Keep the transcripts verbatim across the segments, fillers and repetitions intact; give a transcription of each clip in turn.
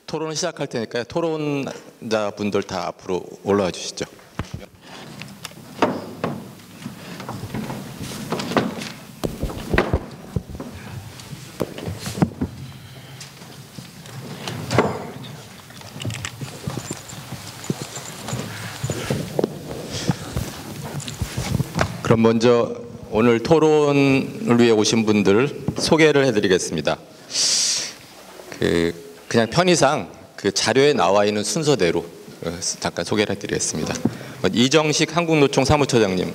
토론을 시작할 테니까요. 토론자분들 다 앞으로 올라와 주시죠. 그럼 먼저 오늘 토론을 위해 오신 분들 소개를 해드리겠습니다. 그 그냥 편의상 그 자료에 나와 있는 순서대로 잠깐 소개를 해드리겠습니다. 이정식 한국노총 사무처장님,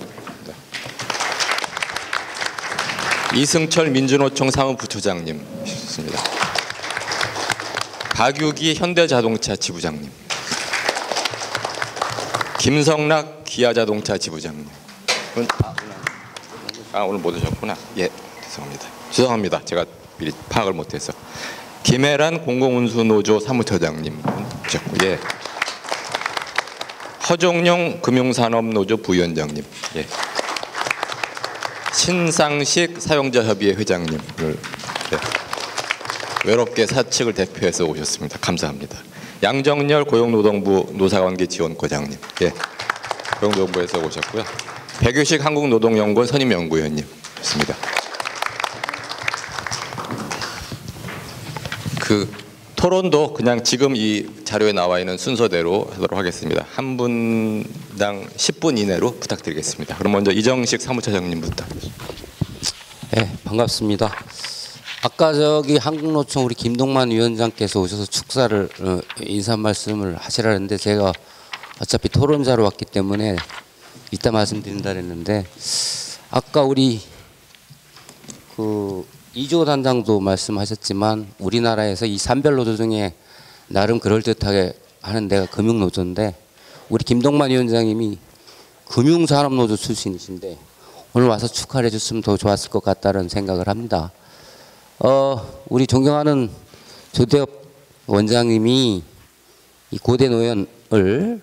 이승철 민주노총 사무부처장님, 박유기 현대자동차 지부장님, 김성락 기아자동차 지부장님. 아, 오늘 못 오셨구나. 예, 죄송합니다. 죄송합니다. 제가 미리 파악을 못해서. 김혜란 공공운수노조 사무처장님 오셨고, 예. 허종용 금융산업노조 부위원장님, 예. 신상식 사용자협의회 회장님, 예. 외롭게 사측을 대표해서 오셨습니다. 감사합니다. 양정열 고용노동부 노사관계지원과장님, 예. 고용노동부에서 오셨고요. 백유식 한국노동연구원 선임연구위원님 있습니다. 그 토론도 그냥 지금 이 자료에 나와 있는 순서대로 하도록 하겠습니다. 한 분당 십 분 이내로 부탁드리겠습니다. 그럼 먼저 이정식 사무처장님부터. 네, 반갑습니다. 아까 저기 한국노총 우리 김동만 위원장께서 오셔서 축사를 어, 인사 말씀을 하시라 했는데 제가 어차피 토론자로 왔기 때문에 이따 말씀드린다 그랬는데, 아까 우리 그 이조 단장도 말씀하셨지만 우리나라에서 이 산별노조 중에 나름 그럴듯하게 하는 데가 금융노조인데, 우리 김동만 위원장님이 금융산업노조 출신이신데 오늘 와서 축하를 해줬으면 더 좋았을 것 같다는 생각을 합니다. 어, 우리 존경하는 조대엽 원장님이 이 고대 노연을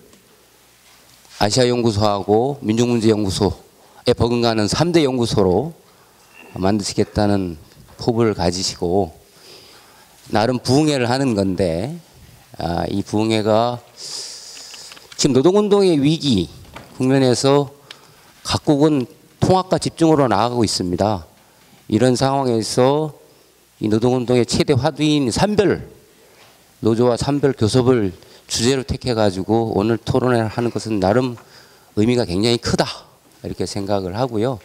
아시아연구소하고 민중문제연구소에 버금가는 삼 대 연구소로 만드시겠다는 포부를 가지시고 나름 부흥회를 하는 건데, 아, 이 부흥회가 지금 노동운동의 위기 국면에서 각국은 통합과 집중으로 나아가고 있습니다. 이런 상황에서 이 노동운동의 최대 화두인 산별 노조와 산별 교섭을 주제로 택해가지고 오늘 토론을 하는 것은 나름 의미가 굉장히 크다 이렇게 생각을 하고요.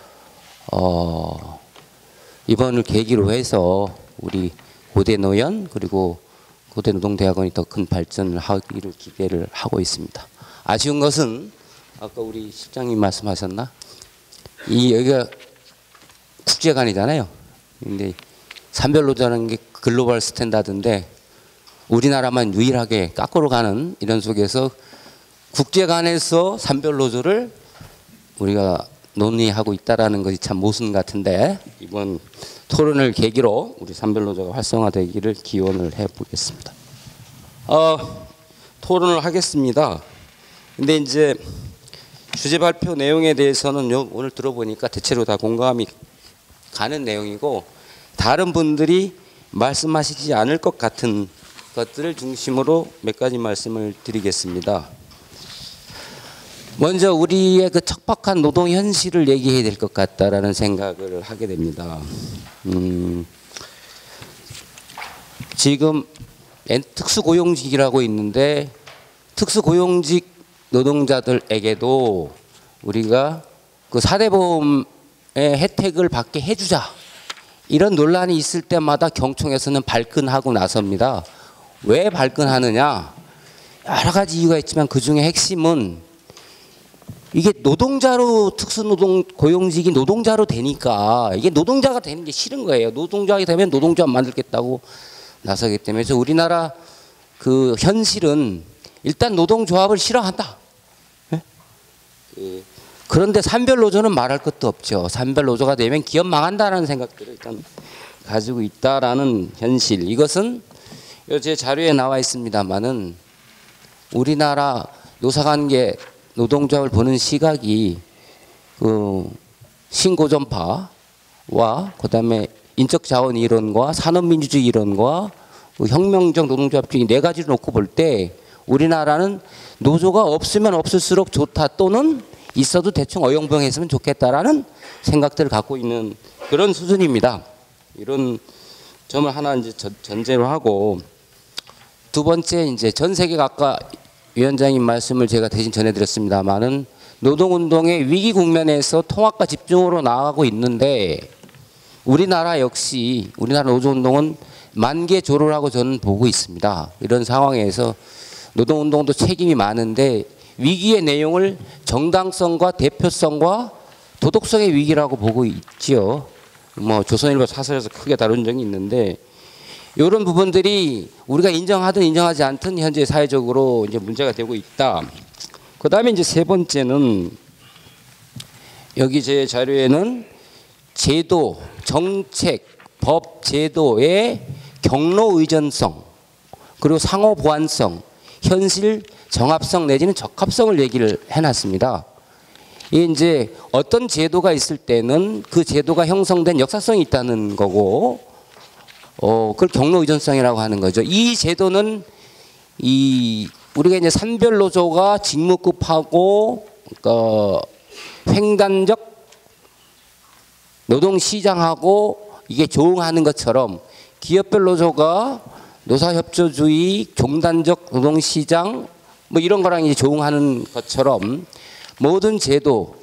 어, 이번을 계기로 해서 우리 고대 노연 그리고 고대 노동대학원이 더 큰 발전을 하기를 기대를 하고 있습니다. 아쉬운 것은 아까 우리 실장님 말씀하셨나? 이 여기가 국제관이잖아요. 근데 산별노조라는 게 글로벌 스탠다드인데 우리나라만 유일하게 깎으러 가는 이런 속에서 국제관에서 산별노조를 우리가 논의하고 있다라는 것이 참 모순 같은데, 이번 토론을 계기로 우리 산별노조가 활성화되기를 기원을 해보겠습니다. 어, 토론을 하겠습니다. 근데 이제 주제 발표 내용에 대해서는 오늘 들어보니까 대체로 다 공감이 가는 내용이고 다른 분들이 말씀하시지 않을 것 같은 것들을 중심으로 몇 가지 말씀을 드리겠습니다. 먼저 우리의 그 척박한 노동 현실을 얘기해야 될 것 같다라는 생각을 하게 됩니다. 음, 지금 특수고용직이라고 있는데 특수고용직 노동자들에게도 우리가 그 사대보험의 혜택을 받게 해주자 이런 논란이 있을 때마다 경총에서는 발끈하고 나섭니다. 왜 발끈하느냐? 여러 가지 이유가 있지만 그 중에 핵심은 이게 노동자로 특수노동 고용직이 노동자로 되니까 이게 노동자가 되는 게 싫은 거예요. 노동자가 되면 노동자 만들겠다고 나서기 때문에. 그래서 우리나라 그 현실은 일단 노동조합을 싫어한다. 네? 그, 그런데 산별노조는 말할 것도 없죠. 산별노조가 되면 기업 망한다는 생각들을 일단 가지고 있다라는 현실. 이것은 제 자료에 나와 있습니다만은 우리나라 노사관계 노동조합을 보는 시각이 그 신고전파와 그다음에 인적자원 이론과 산업민주주의 이론과 그 혁명적 노동조합 중에 네 가지를 놓고 볼 때 우리나라는 노조가 없으면 없을수록 좋다 또는 있어도 대충 어영부영했으면 좋겠다라는 생각들을 갖고 있는 그런 수준입니다. 이런 점을 하나 이제 전제로 하고, 두 번째 이제 전 세계가 아까 위원장님 말씀을 제가 대신 전해드렸습니다만은 노동운동의 위기 국면에서 통합과 집중으로 나아가고 있는데 우리나라 역시 우리나라 노조운동은 만개조로라고 저는 보고 있습니다. 이런 상황에서 노동운동도 책임이 많은데 위기의 내용을 정당성과 대표성과 도덕성의 위기라고 보고 있지요. 뭐 조선일보 사설에서 크게 다룬 적이 있는데 이런 부분들이 우리가 인정하든 인정하지 않든 현재 사회적으로 이제 문제가 되고 있다. 그 다음에 이제 세 번째는 여기 제 자료에는 제도, 정책, 법, 제도의 경로 의존성 그리고 상호 보완성, 현실 정합성 내지는 적합성을 얘기를 해놨습니다. 이 이제 어떤 제도가 있을 때는 그 제도가 형성된 역사성이 있다는 거고, 어 그걸 경로 의존성이라고 하는 거죠. 이 제도는 이 우리가 이제 산별 노조가 직무급하고 어, 횡단적 노동 시장하고 이게 조응하는 것처럼 기업별 노조가 노사협조주의, 종단적 노동 시장 뭐 이런 거랑 이제 조응하는 것처럼 모든 제도는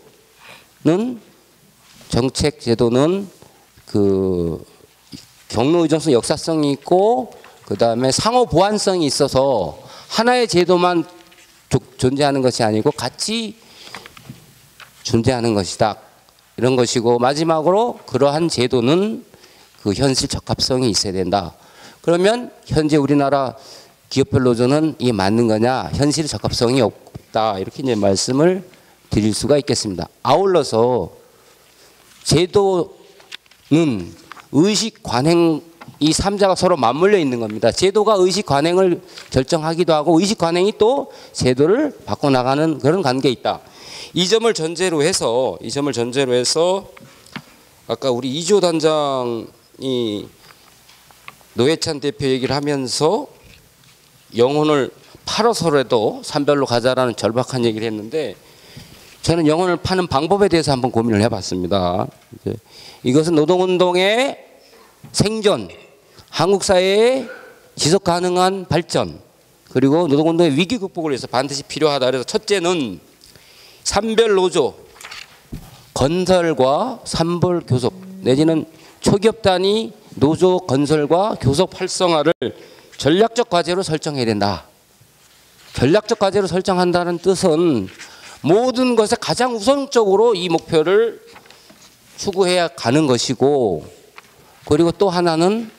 정책 제도는 그 경로 의존성 역사성이 있고 그 다음에 상호 보완성이 있어서 하나의 제도만 존재하는 것이 아니고 같이 존재하는 것이다. 이런 것이고, 마지막으로 그러한 제도는 그 현실 적합성이 있어야 된다. 그러면 현재 우리나라 기업별 노조는 이게 맞는 거냐? 현실 적합성이 없다. 이렇게 이제 말씀을 드릴 수가 있겠습니다. 아울러서 제도는 의식 관행 이 삼자가 서로 맞물려 있는 겁니다. 제도가 의식 관행을 결정하기도 하고 의식 관행이 또 제도를 바꿔나가는 그런 관계에 있다. 이 점을 전제로 해서 이 점을 전제로 해서 아까 우리 이조 단장이 노회찬 대표 얘기를 하면서 영혼을 팔아서라도 산별로 가자라는 절박한 얘기를 했는데 저는 영혼을 파는 방법에 대해서 한번 고민을 해봤습니다. 이것은 노동운동의 생존, 한국 사회의 지속 가능한 발전, 그리고 노동운동의 위기 극복을 위해서 반드시 필요하다. 그래서 첫째는 산별 노조 건설과 산별 교섭 내지는 초기업 단위 노조 건설과 교섭 활성화를 전략적 과제로 설정해야 된다. 전략적 과제로 설정한다는 뜻은 모든 것에 가장 우선적으로 이 목표를 추구해야 가는 것이고, 그리고 또 하나는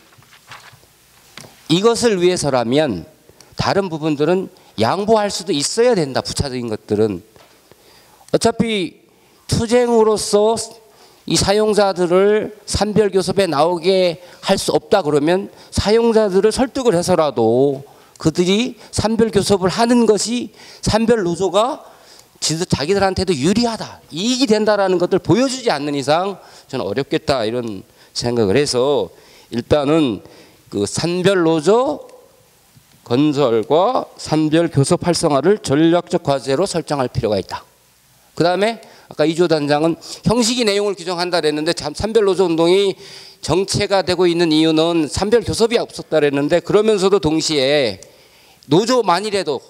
이것을 위해서라면 다른 부분들은 양보할 수도 있어야 된다. 부차적인 것들은 어차피 투쟁으로서 이 사용자들을 산별교섭에 나오게 할 수 없다 그러면 사용자들을 설득을 해서라도 그들이 산별교섭을 하는 것이 산별노조가 자기들한테도 유리하다, 이익이 된다라는 것을 보여주지 않는 이상 저는 어렵겠다 이런 생각을 해서 일단은 그 산별노조 건설과 산별교섭 활성화를 전략적 과제로 설정할 필요가 있다. 그 다음에 아까 이조 단장은 형식이 내용을 규정한다 그랬는데 산별노조 운동이 정체가 되고 있는 이유는 산별교섭이 없었다 그랬는데 그러면서도 동시에 노조만이라도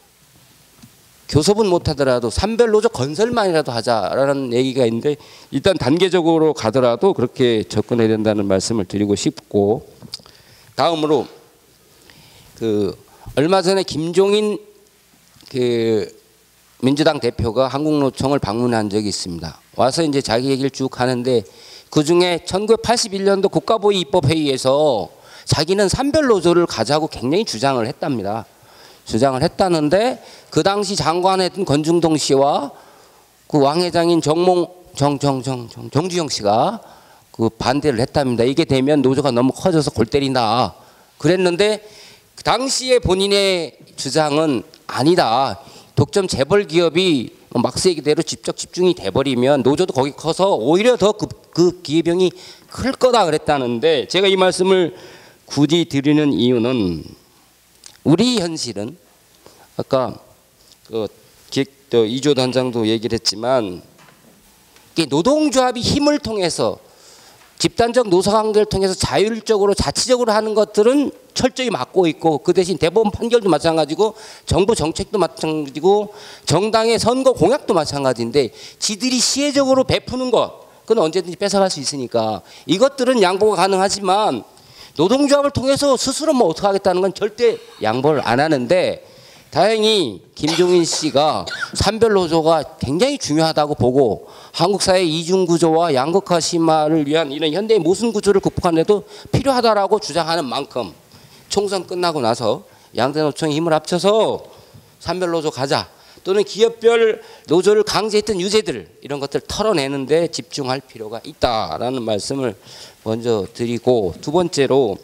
교섭은 못하더라도 산별노조 건설만이라도 하자라는 얘기가 있는데 일단 단계적으로 가더라도 그렇게 접근해야 된다는 말씀을 드리고 싶고, 다음으로 그 얼마 전에 김종인 그 민주당 대표가 한국노총을 방문한 적이 있습니다. 와서 이제 자기 얘기를 쭉 하는데 그 중에 천구백팔십일 년도 국가보위 입법회의에서 자기는 산별노조를 가자고 굉장히 주장을 했답니다. 주장을 했다는데 그 당시 장관했던 권중동 씨와 그 왕회장인 정몽 정정정 정주영 씨가 그 반대를 했답니다. 이게 되면 노조가 너무 커져서 골 때린다 그랬는데 그 당시에 본인의 주장은 아니다. 독점 재벌 기업이 막스 얘기대로 직접 집중이 돼버리면 노조도 거기 커서 오히려 더 그 그 기회병이 클 거다 그랬다는데 제가 이 말씀을 굳이 드리는 이유는 우리 현실은 아까 그 기획 이조 단장도 얘기를 했지만 노동조합이 힘을 통해서 집단적 노사관계를 통해서 자율적으로 자치적으로 하는 것들은 철저히 막고 있고 그 대신 대법원 판결도 마찬가지고 정부 정책도 마찬가지고 정당의 선거 공약도 마찬가지인데 지들이 시혜적으로 베푸는 것 그건 언제든지 뺏어갈 수 있으니까 이것들은 양보가 가능하지만 노동조합을 통해서 스스로 뭐 어떻게 하겠다는 건 절대 양보를 안 하는데 다행히 김종인 씨가 산별노조가 굉장히 중요하다고 보고 한국 사회 이중구조와 양극화 심화를 위한 이런 현대의 모순 구조를 극복하는 데도 필요하다라고 주장하는 만큼 총선 끝나고 나서 양대 노총이 힘을 합쳐서 산별노조 가자 또는 기업별 노조를 강제했던 유죄들 이런 것들 털어내는 데 집중할 필요가 있다라는 말씀을 먼저 드리고 두 번째로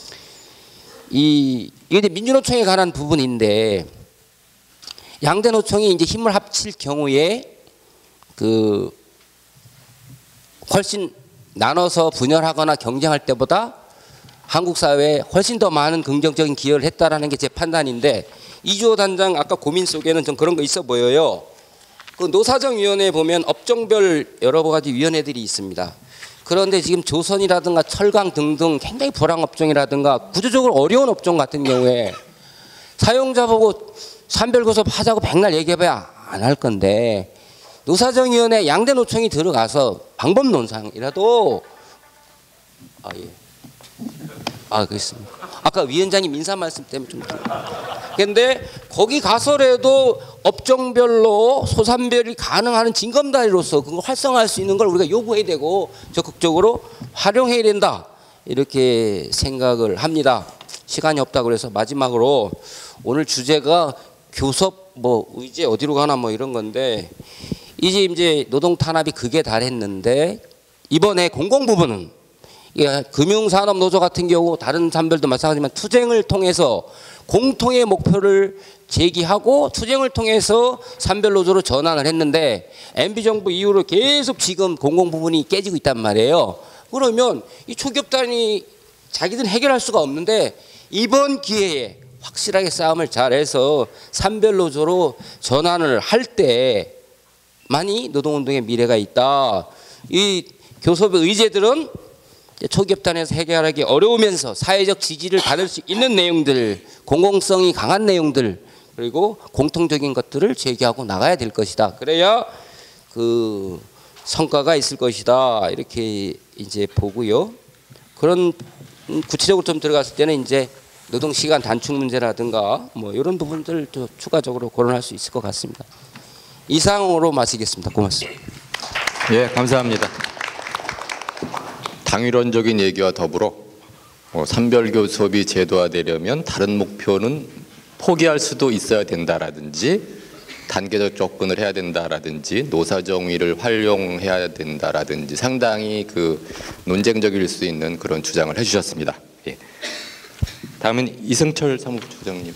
이 이게 민주노총에 관한 부분인데 양대 노총이 이제 힘을 합칠 경우에 그 훨씬 나눠서 분열하거나 경쟁할 때보다 한국 사회에 훨씬 더 많은 긍정적인 기여를 했다라는 게 제 판단인데 이주호 단장 아까 고민 속에는 좀 그런 거 있어 보여요. 그 노사정위원회에 보면 업종별 여러 가지 위원회들이 있습니다. 그런데 지금 조선이라든가 철강 등등 굉장히 불황업종이라든가 구조적으로 어려운 업종 같은 경우에 사용자 보고 산별고섭 하자고 백날 얘기해봐야 안 할 건데 노사정위원회 양대 노총이 들어가서 방법론상이라도 아 예. 아 그렇습니다. 아까 위원장님 인사 말씀 때문에 좀 근데 거기 가서라도 업종별로 소산별이 가능한 징검다리로서 그걸 활성화할 수 있는 걸 우리가 요구해야 되고 적극적으로 활용해야 된다 이렇게 생각을 합니다. 시간이 없다 그래서 마지막으로 오늘 주제가 교섭 뭐 의제 어디로 가나 뭐 이런 건데 이제 이제 노동 탄압이 극에 달했는데 이번에 공공 부분은 예, 금융산업노조 같은 경우 다른 산별도 마찬가지지만 투쟁을 통해서 공통의 목표를 제기하고 투쟁을 통해서 산별노조로 전환을 했는데 엠비 정부 이후로 계속 지금 공공 부분이 깨지고 있단 말이에요. 그러면 이 초기업단이 자기들은 해결할 수가 없는데 이번 기회에 확실하게 싸움을 잘해서 산별노조로 전환을 할 때만이 노동운동의 미래가 있다. 이 교섭의 의제들은 초기업단에서 해결하기 어려우면서 사회적 지지를 받을 수 있는 내용들, 공공성이 강한 내용들 그리고 공통적인 것들을 제기하고 나가야 될 것이다. 그래야 그 성과가 있을 것이다. 이렇게 이제 보고요. 그런 구체적으로 좀 들어갔을 때는 이제 노동 시간 단축 문제라든가 뭐 이런 부분들도 추가적으로 거론할 수 있을 것 같습니다. 이상으로 마치겠습니다. 고맙습니다. 예, 감사합니다. 당위론적인 얘기와 더불어 어, 산별교섭이 제도화되려면 다른 목표는 포기할 수도 있어야 된다라든지 단계적 접근을 해야 된다라든지 노사정위를 활용해야 된다라든지 상당히 그 논쟁적일 수 있는 그런 주장을 해주셨습니다. 예. 다음은 이승철 사무부총장님.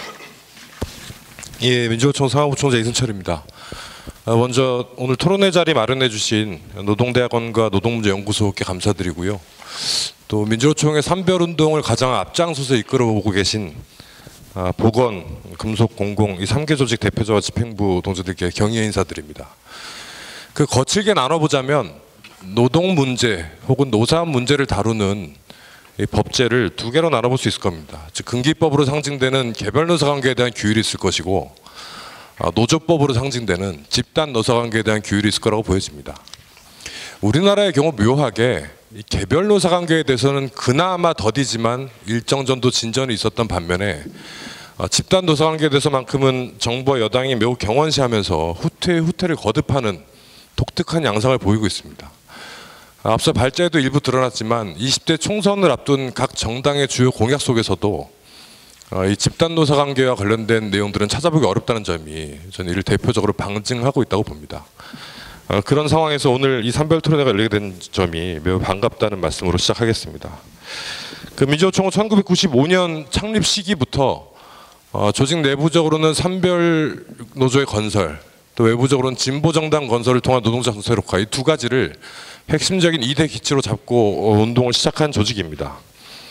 예, 민주노총 사무부총장 이승철입니다. 먼저 오늘 토론회 자리 마련해 주신 노동대학원과 노동문제연구소께 감사드리고요. 또 민주노총의 산별운동을 가장 앞장서서 이끌어오고 계신 보건, 금속, 공공 이 삼 개 조직 대표자와 집행부 동지들께 경의의 인사드립니다. 그 거칠게 나눠보자면 노동 문제 혹은 노사 문제를 다루는 이 법제를 두 개로 나눠볼 수 있을 겁니다. 즉 근기법으로 상징되는 개별 노사관계에 대한 규율이 있을 것이고 노조법으로 상징되는 집단 노사관계에 대한 규율이 있을 거라고 보여집니다. 우리나라의 경우 묘하게 이 개별 노사관계에 대해서는 그나마 더디지만 일정 정도 진전이 있었던 반면에 집단 노사관계에 대해서만큼은 정부와 여당이 매우 경원시하면서 후퇴의 후퇴를 거듭하는 독특한 양상을 보이고 있습니다. 앞서 발제에도 일부 드러났지만 이십 대 총선을 앞둔 각 정당의 주요 공약 속에서도 이 집단 노사 관계와 관련된 내용들은 찾아보기 어렵다는 점이 저는 이를 대표적으로 방증하고 있다고 봅니다. 그런 상황에서 오늘 이 산별 토론회가 열리게 된 점이 매우 반갑다는 말씀으로 시작하겠습니다. 그 민주노총은 천구백구십오 년 창립 시기부터 조직 내부적으로는 산별 노조의 건설, 또 외부적으로는 진보 정당 건설을 통한 노동자 정세력화 이 두 가지를 핵심적인 이 대 기치로 잡고 운동을 시작한 조직입니다.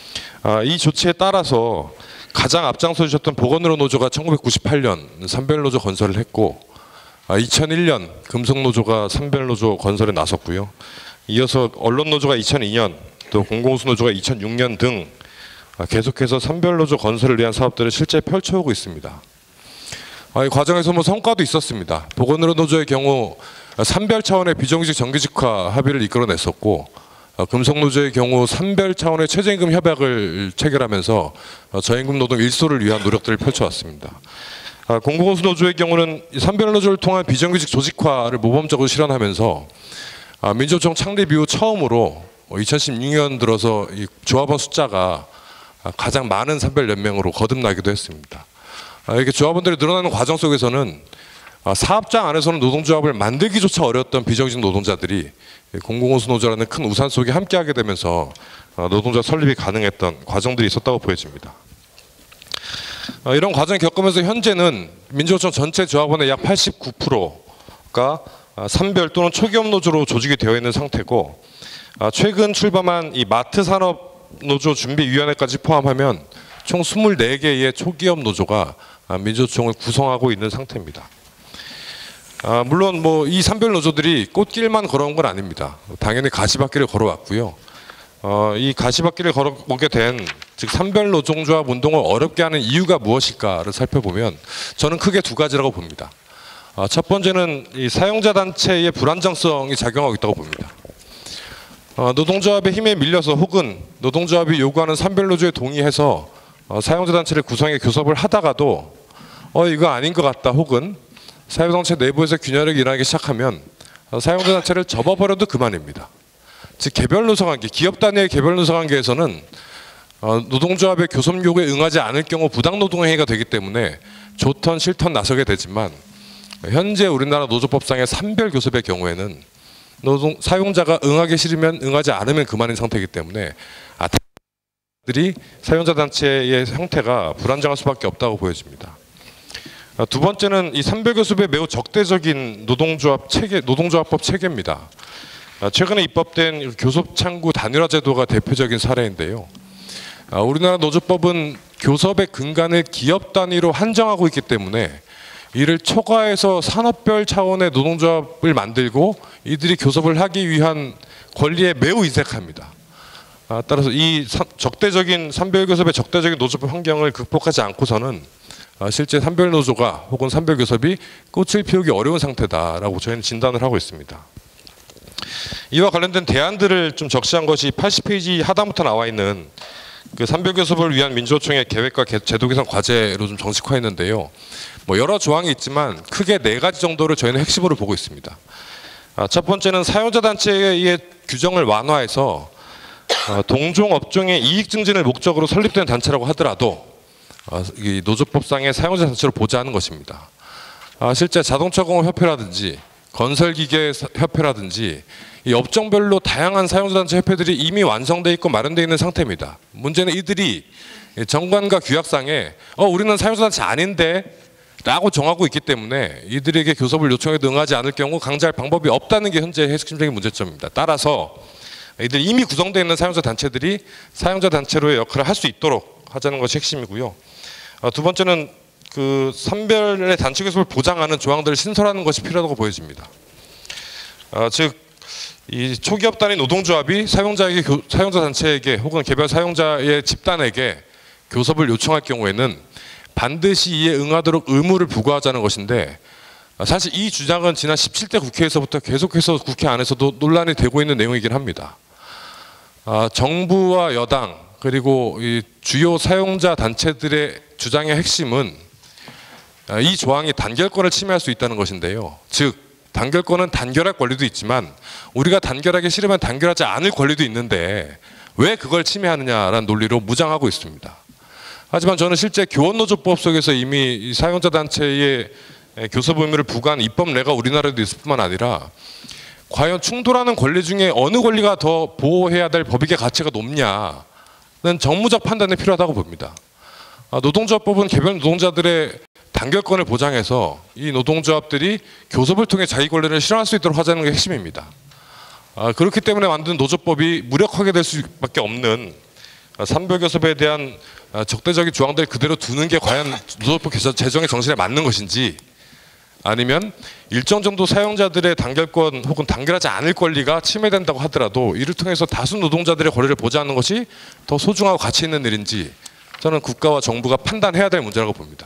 아, 이 조치에 따라서 가장 앞장서 주셨던 보건의료 노조가 천구백구십팔 년 산별노조 건설을 했고, 아, 이천일 년 금속노조가 산별노조 건설에 나섰고요. 이어서 언론노조가 이천이 년, 또 공공운수노조가 이천육 년 등 계속해서 산별노조 건설을 위한 사업들을 실제 펼쳐오고 있습니다. 이 과정에서 뭐 성과도 있었습니다. 보건의료 노조의 경우 산별 차원의 비정규직 정규직화 합의를 이끌어냈었고, 금속노조의 경우 산별 차원의 최저임금 협약을 체결하면서 저임금 노동 일소를 위한 노력들을 펼쳐왔습니다. 공공운수노조의 경우는 산별노조를 통한 비정규직 조직화를 모범적으로 실현하면서 민주노총 창립 이후 처음으로 이천십육 년 들어서 이 조합원 숫자가 가장 많은 산별연맹으로 거듭나기도 했습니다. 이렇게 조합원들이 늘어나는 과정 속에서는 사업장 안에서는 노동조합을 만들기조차 어려웠던 비정규직 노동자들이 공공운수노조라는 큰 우산 속에 함께하게 되면서 노동조합 설립이 가능했던 과정들이 있었다고 보여집니다. 이런 과정을 겪으면서 현재는 민주노총 전체 조합원의 약 팔십구 퍼센트가 산별 또는 초기업 노조로 조직이 되어 있는 상태고, 최근 출범한 이 마트산업노조 준비위원회까지 포함하면 총 이십사 개의 초기업 노조가 민주노총을 구성하고 있는 상태입니다. 아, 물론 뭐 이 산별 노조들이 꽃길만 걸어온 건 아닙니다. 당연히 가시밭길을 걸어왔고요. 어, 이 가시밭길을 걸어오게 된, 즉 산별 노동조합 운동을 어렵게 하는 이유가 무엇일까를 살펴보면 저는 크게 두 가지라고 봅니다. 어, 첫 번째는 이 사용자 단체의 불안정성이 작용하고 있다고 봅니다. 어, 노동조합의 힘에 밀려서 혹은 노동조합이 요구하는 산별 노조에 동의해서 어, 사용자 단체를 구성해 교섭을 하다가도 어 이거 아닌 것 같다, 혹은 사용자단체 내부에서 균열이 일어나기 시작하면 어, 사용자 단체를 접어버려도 그만입니다. 즉 개별 노사관계, 기업 단위의 개별 노사관계에서는 어, 노동조합의 교섭 요구에 응하지 않을 경우 부당 노동 행위가 되기 때문에 좋던 싫던 나서게 되지만, 현재 우리나라 노조법상의 산별 교섭의 경우에는 노동 사용자가 응하기 싫으면 응하지 않으면 그만인 상태이기 때문에 아, 들이 사용자 단체의 형태가 불안정할 수밖에 없다고 보여집니다. 두 번째는 이 산별 교섭의 매우 적대적인 노동조합 체계, 노동조합법 체계입니다. 최근에 입법된 교섭 창구 단일화 제도가 대표적인 사례인데요. 우리나라 노조법은 교섭의 근간을 기업 단위로 한정하고 있기 때문에 이를 초과해서 산업별 차원의 노동조합을 만들고 이들이 교섭을 하기 위한 권리에 매우 인색합니다. 따라서 이 적대적인 산별교섭의 적대적인 노조법 환경을 극복하지 않고서는 실제 산별노조가 혹은 산별교섭이 꽃을 피우기 어려운 상태다라고 저희는 진단을 하고 있습니다. 이와 관련된 대안들을 좀 적시한 것이 팔십 페이지 하단부터 나와 있는 그 산별교섭을 위한 민주노총의 계획과 제도 개선 과제로 좀 정식화했는데요. 뭐 여러 조항이 있지만 크게 네 가지 정도를 저희는 핵심으로 보고 있습니다. 첫 번째는 사용자 단체의 규정을 완화해서 동종 업종의 이익 증진을 목적으로 설립된 단체라고 하더라도 이 노조법상의 사용자 단체로 보자는 것입니다. 실제 자동차공업협회라든지 건설기계협회라든지 이 업종별로 다양한 사용자 단체 협회들이 이미 완성돼 있고 마련돼 있는 상태입니다. 문제는 이들이 정관과 규약상에 어 우리는 사용자 단체 아닌데 라고 정하고 있기 때문에 이들에게 교섭을 요청해도 응하지 않을 경우 강제할 방법이 없다는 게 현재 핵심적인 문제점입니다. 따라서 이들 이미 구성되어 있는 사용자 단체들이 사용자 단체로의 역할을 할 수 있도록 하자는 것이 핵심이고요. 두 번째는 그 산별의 단체 교섭을 보장하는 조항들을 신설하는 것이 필요하다고 보여집니다. 어, 즉, 이 초기업 단위 노동조합이 사용자에게 교, 사용자 단체에게 혹은 개별 사용자의 집단에게 교섭을 요청할 경우에는 반드시 이에 응하도록 의무를 부과하자는 것인데, 사실 이 주장은 지난 십칠 대 국회에서부터 계속해서 국회 안에서도 논란이 되고 있는 내용이긴 합니다. 아, 정부와 여당 그리고 이 주요 사용자 단체들의 주장의 핵심은 이 조항이 단결권을 침해할 수 있다는 것인데요. 즉 단결권은 단결할 권리도 있지만 우리가 단결하기 싫으면 단결하지 않을 권리도 있는데 왜 그걸 침해하느냐라는 논리로 무장하고 있습니다. 하지만 저는 실제 교원노조법 속에서 이미 사용자 단체의 교섭 의무를 부과한 입법례가 우리나라에도 있을 뿐만 아니라 과연 충돌하는 권리 중에 어느 권리가 더 보호해야 될 법익의 가치가 높냐는 정무적 판단이 필요하다고 봅니다. 노동조합법은 개별 노동자들의 단결권을 보장해서 이 노동조합들이 교섭을 통해 자기 권리를 실현할 수 있도록 하자는 게 핵심입니다. 그렇기 때문에 만든 노조법이 무력하게 될 수밖에 없는 산별교섭에 대한 적대적인 조항들을 그대로 두는 게 과연 노조법 제정의 정신에 맞는 것인지, 아니면 일정 정도 사용자들의 단결권 혹은 단결하지 않을 권리가 침해된다고 하더라도 이를 통해서 다수 노동자들의 권리를 보장하는 것이 더 소중하고 가치 있는 일인지 저는 국가와 정부가 판단해야 될 문제라고 봅니다.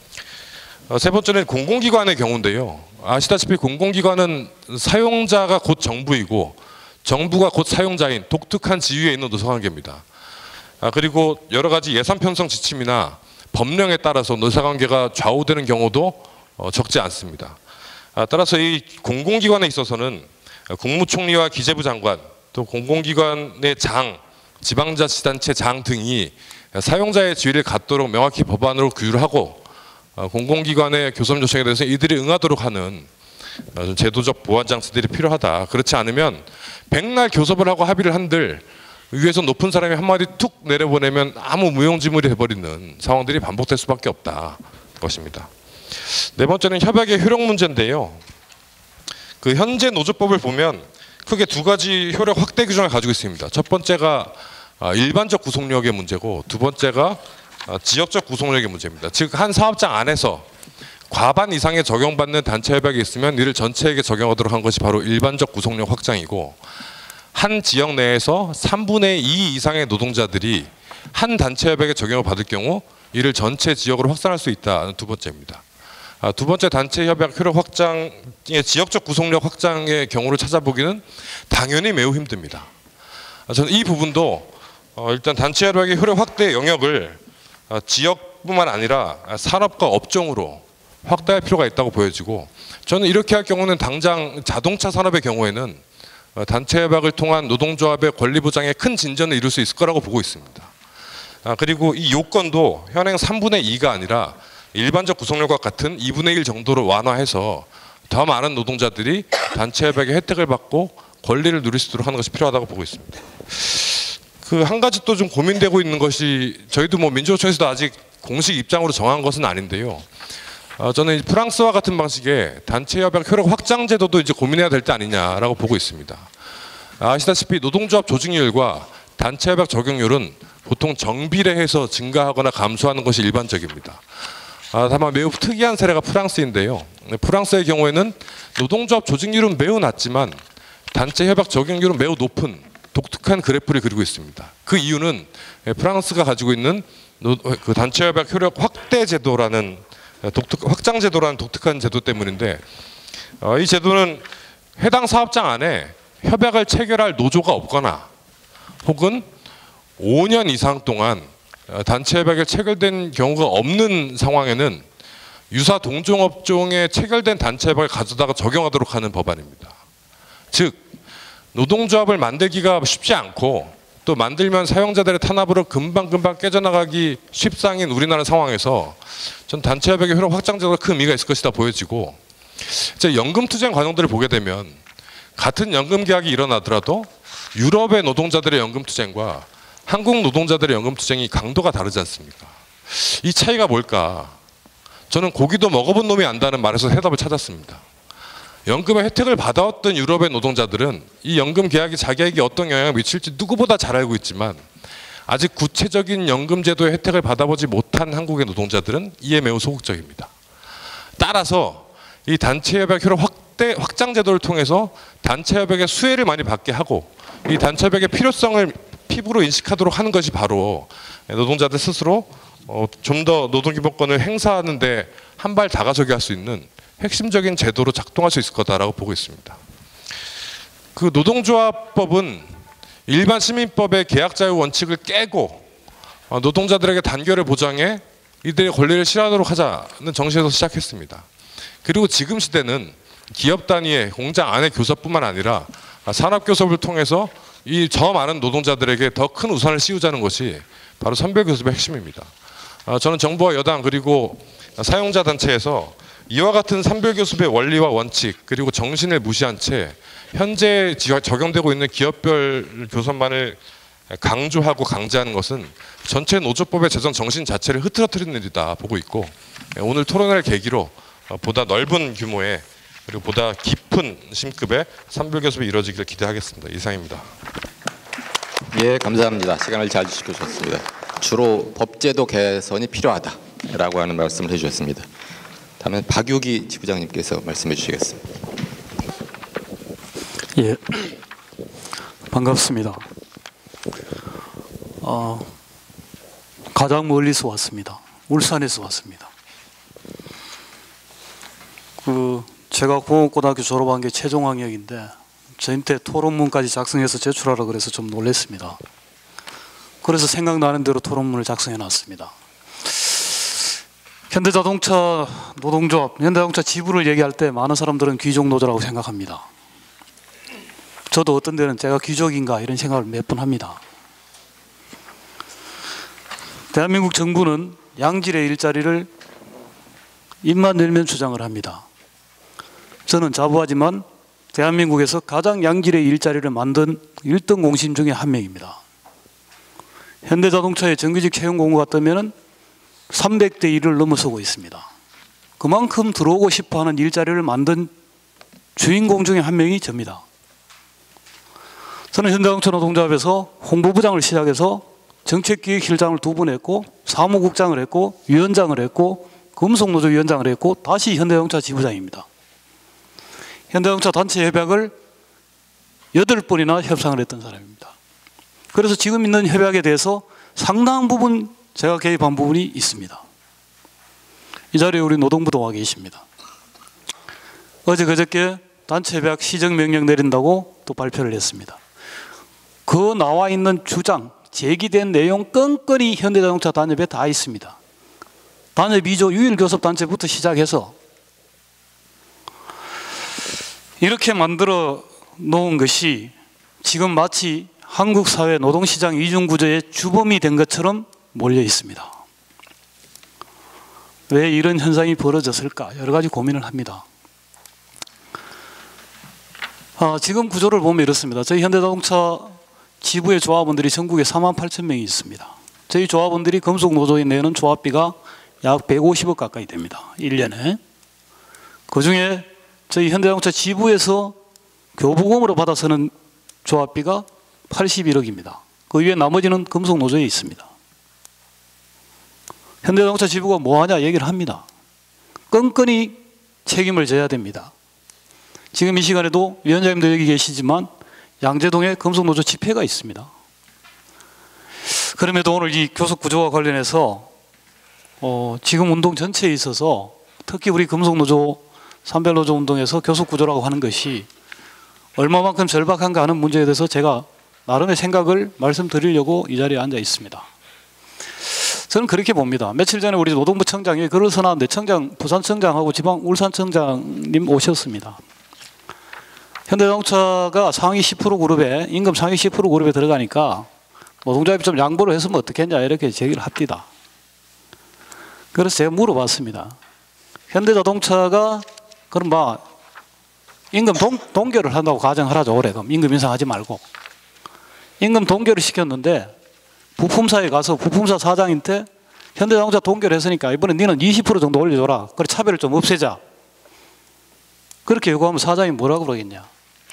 세 번째는 공공기관의 경우인데요. 아시다시피 공공기관은 사용자가 곧 정부이고 정부가 곧 사용자인 독특한 지위에 있는 노사관계입니다. 아, 그리고 여러 가지 예산 편성 지침이나 법령에 따라서 노사관계가 좌우되는 경우도 어, 적지 않습니다. 아, 따라서 이 공공기관에 있어서는 국무총리와 기재부 장관, 또 공공기관의 장, 지방자치단체 장 등이 사용자의 지위를 갖도록 명확히 법안으로 규율을 하고, 어, 공공기관의 교섭 요청에 대해서 이들이 응하도록 하는 어, 제도적 보완 장치들이 필요하다. 그렇지 않으면 백날 교섭을 하고 합의를 한들 위에서 높은 사람이 한마디 툭 내려보내면 아무 무용지물이 돼버리는 상황들이 반복될 수밖에 없다 것입니다. 네 번째는 협약의 효력 문제인데요. 그 현재 노조법을 보면 크게 두 가지 효력 확대 규정을 가지고 있습니다. 첫 번째가 일반적 구속력의 문제고, 두 번째가 지역적 구속력의 문제입니다. 즉 한 사업장 안에서 과반 이상의 적용받는 단체 협약이 있으면 이를 전체에게 적용하도록 한 것이 바로 일반적 구속력 확장이고, 한 지역 내에서 삼분의 이 이상의 노동자들이 한 단체 협약에 적용을 받을 경우 이를 전체 지역으로 확산할 수 있다는 두 번째입니다. 아, 두 번째 단체 협약 효력 확장의 지역적 구속력 확장의 경우를 찾아보기는 당연히 매우 힘듭니다. 아, 저는 이 부분도 어, 일단 단체 협약의 효력 확대 영역을 어, 지역뿐만 아니라 산업과 업종으로 확대할 필요가 있다고 보여지고, 저는 이렇게 할 경우는 당장 자동차 산업의 경우에는 어, 단체 협약을 통한 노동조합의 권리 보장에 큰 진전을 이룰 수 있을 거라고 보고 있습니다. 아, 그리고 이 요건도 현행 삼분의 이가 아니라 일반적 구속력과 같은 이분의 일 정도로 완화해서 더 많은 노동자들이 단체 협약의 혜택을 받고 권리를 누릴 수 있도록 하는 것이 필요하다고 보고 있습니다. 그 한 가지 또 좀 고민되고 있는 것이, 저희도 뭐 민주노총에서도 아직 공식 입장으로 정한 것은 아닌데요. 어, 저는 프랑스와 같은 방식의 단체 협약 효력 확장 제도도 이제 고민해야 될 때 아니냐라고 보고 있습니다. 아시다시피 노동조합 조직률과 단체 협약 적용률은 보통 정비례해서 증가하거나 감소하는 것이 일반적입니다. 아, 다만 매우 특이한 사례가 프랑스인데요. 프랑스의 경우에는 노동조합 조직률은 매우 낮지만 단체 협약 적용률은 매우 높은 독특한 그래프를 그리고 있습니다. 그 이유는 프랑스가 가지고 있는 그 단체 협약 효력 확대 제도라는 독특, 확장 제도라는 독특한 제도 때문인데, 어, 이 제도는 해당 사업장 안에 협약을 체결할 노조가 없거나 혹은 오 년 이상 동안 단체 협약에 체결된 경우가 없는 상황에는 유사 동종업종에 체결된 단체 협약을 가져다가 적용하도록 하는 법안입니다. 즉 노동조합을 만들기가 쉽지 않고 또 만들면 사용자들의 탄압으로 금방금방 깨져나가기 쉽상인 우리나라 상황에서 전 단체 협약의 효력 확장 제도가 큰 의미가 있을 것이다 보여지고, 연금 투쟁 과정들을 보게 되면 같은 연금 계약이 일어나더라도 유럽의 노동자들의 연금 투쟁과 한국 노동자들의 연금 투쟁이 강도가 다르지 않습니까? 이 차이가 뭘까? 저는 고기도 먹어본 놈이 안다는 말에서 해답을 찾았습니다. 연금의 혜택을 받아왔던 유럽의 노동자들은 이 연금 계약이 자기에게 어떤 영향을 미칠지 누구보다 잘 알고 있지만, 아직 구체적인 연금 제도의 혜택을 받아보지 못한 한국의 노동자들은 이에 매우 소극적입니다. 따라서 이 단체 협약 효력 확대 확장 제도를 통해서 단체 협약의 수혜를 많이 받게 하고 이 단체 협약의 필요성을 피부로 인식하도록 하는 것이 바로 노동자들 스스로 어, 좀 더 노동기본권을 행사하는 데 한 발 다가서게 할 수 있는 핵심적인 제도로 작동할 수 있을 거다라고 보고 있습니다. 그 노동조합법은 일반 시민법의 계약 자유 원칙을 깨고 어, 노동자들에게 단결을 보장해 이들의 권리를 실현하도록 하자는 정신에서 시작했습니다. 그리고 지금 시대는 기업 단위의 공장 안의 교섭뿐만 아니라 산업교섭을 통해서 이 저 많은 노동자들에게 더 큰 우선을 씌우자는 것이 바로 선별교섭의 핵심입니다. 저는 정부와 여당 그리고 사용자 단체에서 이와 같은 선별교섭의 원리와 원칙 그리고 정신을 무시한 채 현재 적용되고 있는 기업별 교섭만을 강조하고 강제하는 것은 전체 노조법의 제정 정신 자체를 흐트러뜨리는 일이다 보고 있고, 오늘 토론회를 계기로 보다 넓은 규모의 그리고 보다 깊은 심급의 선별교섭이 이루어지기를 기대하겠습니다. 이상입니다. 예, 감사합니다. 시간을 잘 지켜주셨습니다. 주로 법제도 개선이 필요하다라고 하는 말씀을 해주셨습니다. 다음은 박유기 지부장님께서 말씀해 주시겠습니다. 예, 반갑습니다. 어, 가장 멀리서 왔습니다. 울산에서 왔습니다. 그 제가 공업고등학교 졸업한 게 최종학력인데 저한테 토론문까지 작성해서 제출하라 그래서 좀 놀랐습니다. 그래서 생각나는 대로 토론문을 작성해 놨습니다. 현대자동차 노동조합, 현대자동차 지부를 얘기할 때 많은 사람들은 귀족 노조라고 생각합니다. 저도 어떤 데는 제가 귀족인가 이런 생각을 몇 번 합니다. 대한민국 정부는 양질의 일자리를 입만 열면 주장을 합니다. 저는 자부하지만 대한민국에서 가장 양질의 일자리를 만든 일 등 공신 중에 한 명입니다. 현대자동차의 정규직 채용 공고가 뜨면 삼백 대 일을 넘어서고 있습니다. 그만큼 들어오고 싶어하는 일자리를 만든 주인공 중에 한 명이 접니다. 저는 현대자동차 노동조합에서 홍보부장을 시작해서 정책기획실장을 두 번 했고 사무국장을 했고 위원장을 했고 금속노조위원장을 했고 다시 현대자동차 지부장입니다. 현대자동차 단체 협약을 여덟 번이나 협상을 했던 사람입니다. 그래서 지금 있는 협약에 대해서 상당한 부분 제가 개입한 부분이 있습니다. 이 자리에 우리 노동부도 와 계십니다. 어제 그저께 단체 협약 시정명령 내린다고 또 발표를 했습니다. 그 나와 있는 주장, 제기된 내용 끈끈이 현대자동차 단협에 다 있습니다. 단협 이 조 유일교섭단체부터 시작해서 이렇게 만들어 놓은 것이 지금 마치 한국 사회 노동시장 이중구조의 주범이 된 것처럼 몰려 있습니다. 왜 이런 현상이 벌어졌을까? 여러 가지 고민을 합니다. 아, 지금 구조를 보면 이렇습니다. 저희 현대자동차 지부의 조합원들이 전국에 사만 팔천 명이 있습니다. 저희 조합원들이 금속노조에 내는 조합비가 약 백오십억 가까이 됩니다. 일 년에. 그 중에 저희 현대자동차 지부에서 교부금으로 받아 쓰는 조합비가 팔십일억입니다. 그 위에 나머지는 금속노조에 있습니다. 현대자동차 지부가 뭐하냐 얘기를 합니다. 끈끈이 책임을 져야 됩니다. 지금 이 시간에도 위원장님도 여기 계시지만 양재동에 금속노조 집회가 있습니다. 그럼에도 오늘 이 교섭구조와 관련해서 어, 지금 운동 전체에 있어서 특히 우리 금속노조 산별노조 운동에서 교섭구조라고 하는 것이 얼마만큼 절박한가 하는 문제에 대해서 제가 나름의 생각을 말씀드리려고 이 자리에 앉아 있습니다. 저는 그렇게 봅니다. 며칠 전에 우리 노동부 청장이 글을 써놨는데 청장, 부산청장하고 지방 울산청장님 오셨습니다. 현대자동차가 상위 십 퍼센트 그룹에 임금 상위 십 퍼센트 그룹에 들어가니까 노동조합이 좀 양보를 했으면 어떻겠냐 이렇게 제기를 합니다. 그래서 제가 물어봤습니다. 현대자동차가 그럼 뭐 임금 동, 동결을 한다고 가정을 하죠. 올해 그럼 임금 인상하지 말고 임금 동결을 시켰는데 부품사에 가서 부품사 사장한테 현대자동차 동결했으니까 이번에 너는 이십 퍼센트 정도 올려줘라. 그래 차별을 좀 없애자. 그렇게 요구하면 사장이 뭐라고 그러겠냐.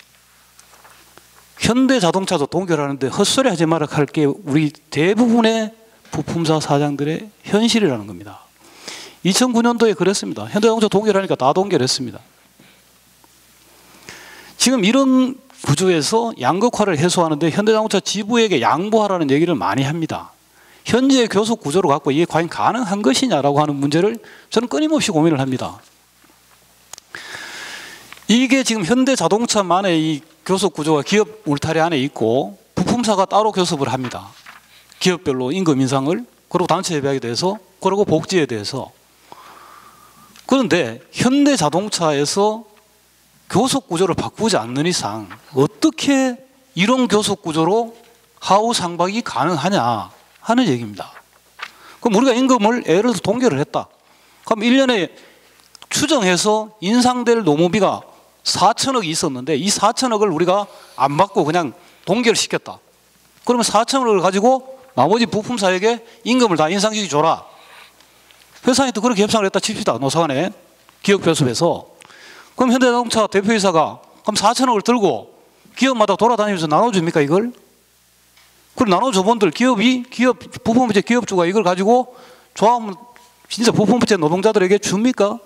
현대자동차도 동결하는데 헛소리 하지 마라 할 게 우리 대부분의 부품사 사장들의 현실이라는 겁니다. 이천구 년도에 그랬습니다. 현대자동차 동결하니까 다 동결했습니다. 지금 이런 구조에서 양극화를 해소하는데 현대자동차 지부에게 양보하라는 얘기를 많이 합니다. 현재의 교섭 구조를 갖고 이게 과연 가능한 것이냐라고 하는 문제를 저는 끊임없이 고민을 합니다. 이게 지금 현대자동차만의 이 교섭 구조가 기업 울타리 안에 있고 부품사가 따로 교섭을 합니다. 기업별로 임금 인상을, 그리고 단체 협약에 대해서, 그리고 복지에 대해서. 그런데 현대자동차에서 교섭 구조를 바꾸지 않는 이상 어떻게 이런 교섭 구조로 하우 상박이 가능하냐 하는 얘기입니다. 그럼 우리가 임금을 예를 들어서 동결을 했다. 그럼 일 년에 추정해서 인상될 노무비가 사천억이 있었는데 이 사천억을 우리가 안 받고 그냥 동결시켰다. 그러면 사천억을 가지고 나머지 부품사에게 임금을 다 인상시켜 줘라. 회사한테 그렇게 협상을 했다 칩시다. 노사간에 기업교섭에서. 그럼 현대자동차 대표이사가 그럼 사천억을 들고 기업마다 돌아다니면서 나눠줍니까 이걸? 그리고 나노조본들 기업이 기업 부품업체 기업주가 이걸 가지고 조합은 진짜 부품업체 노동자들에게 줍니까?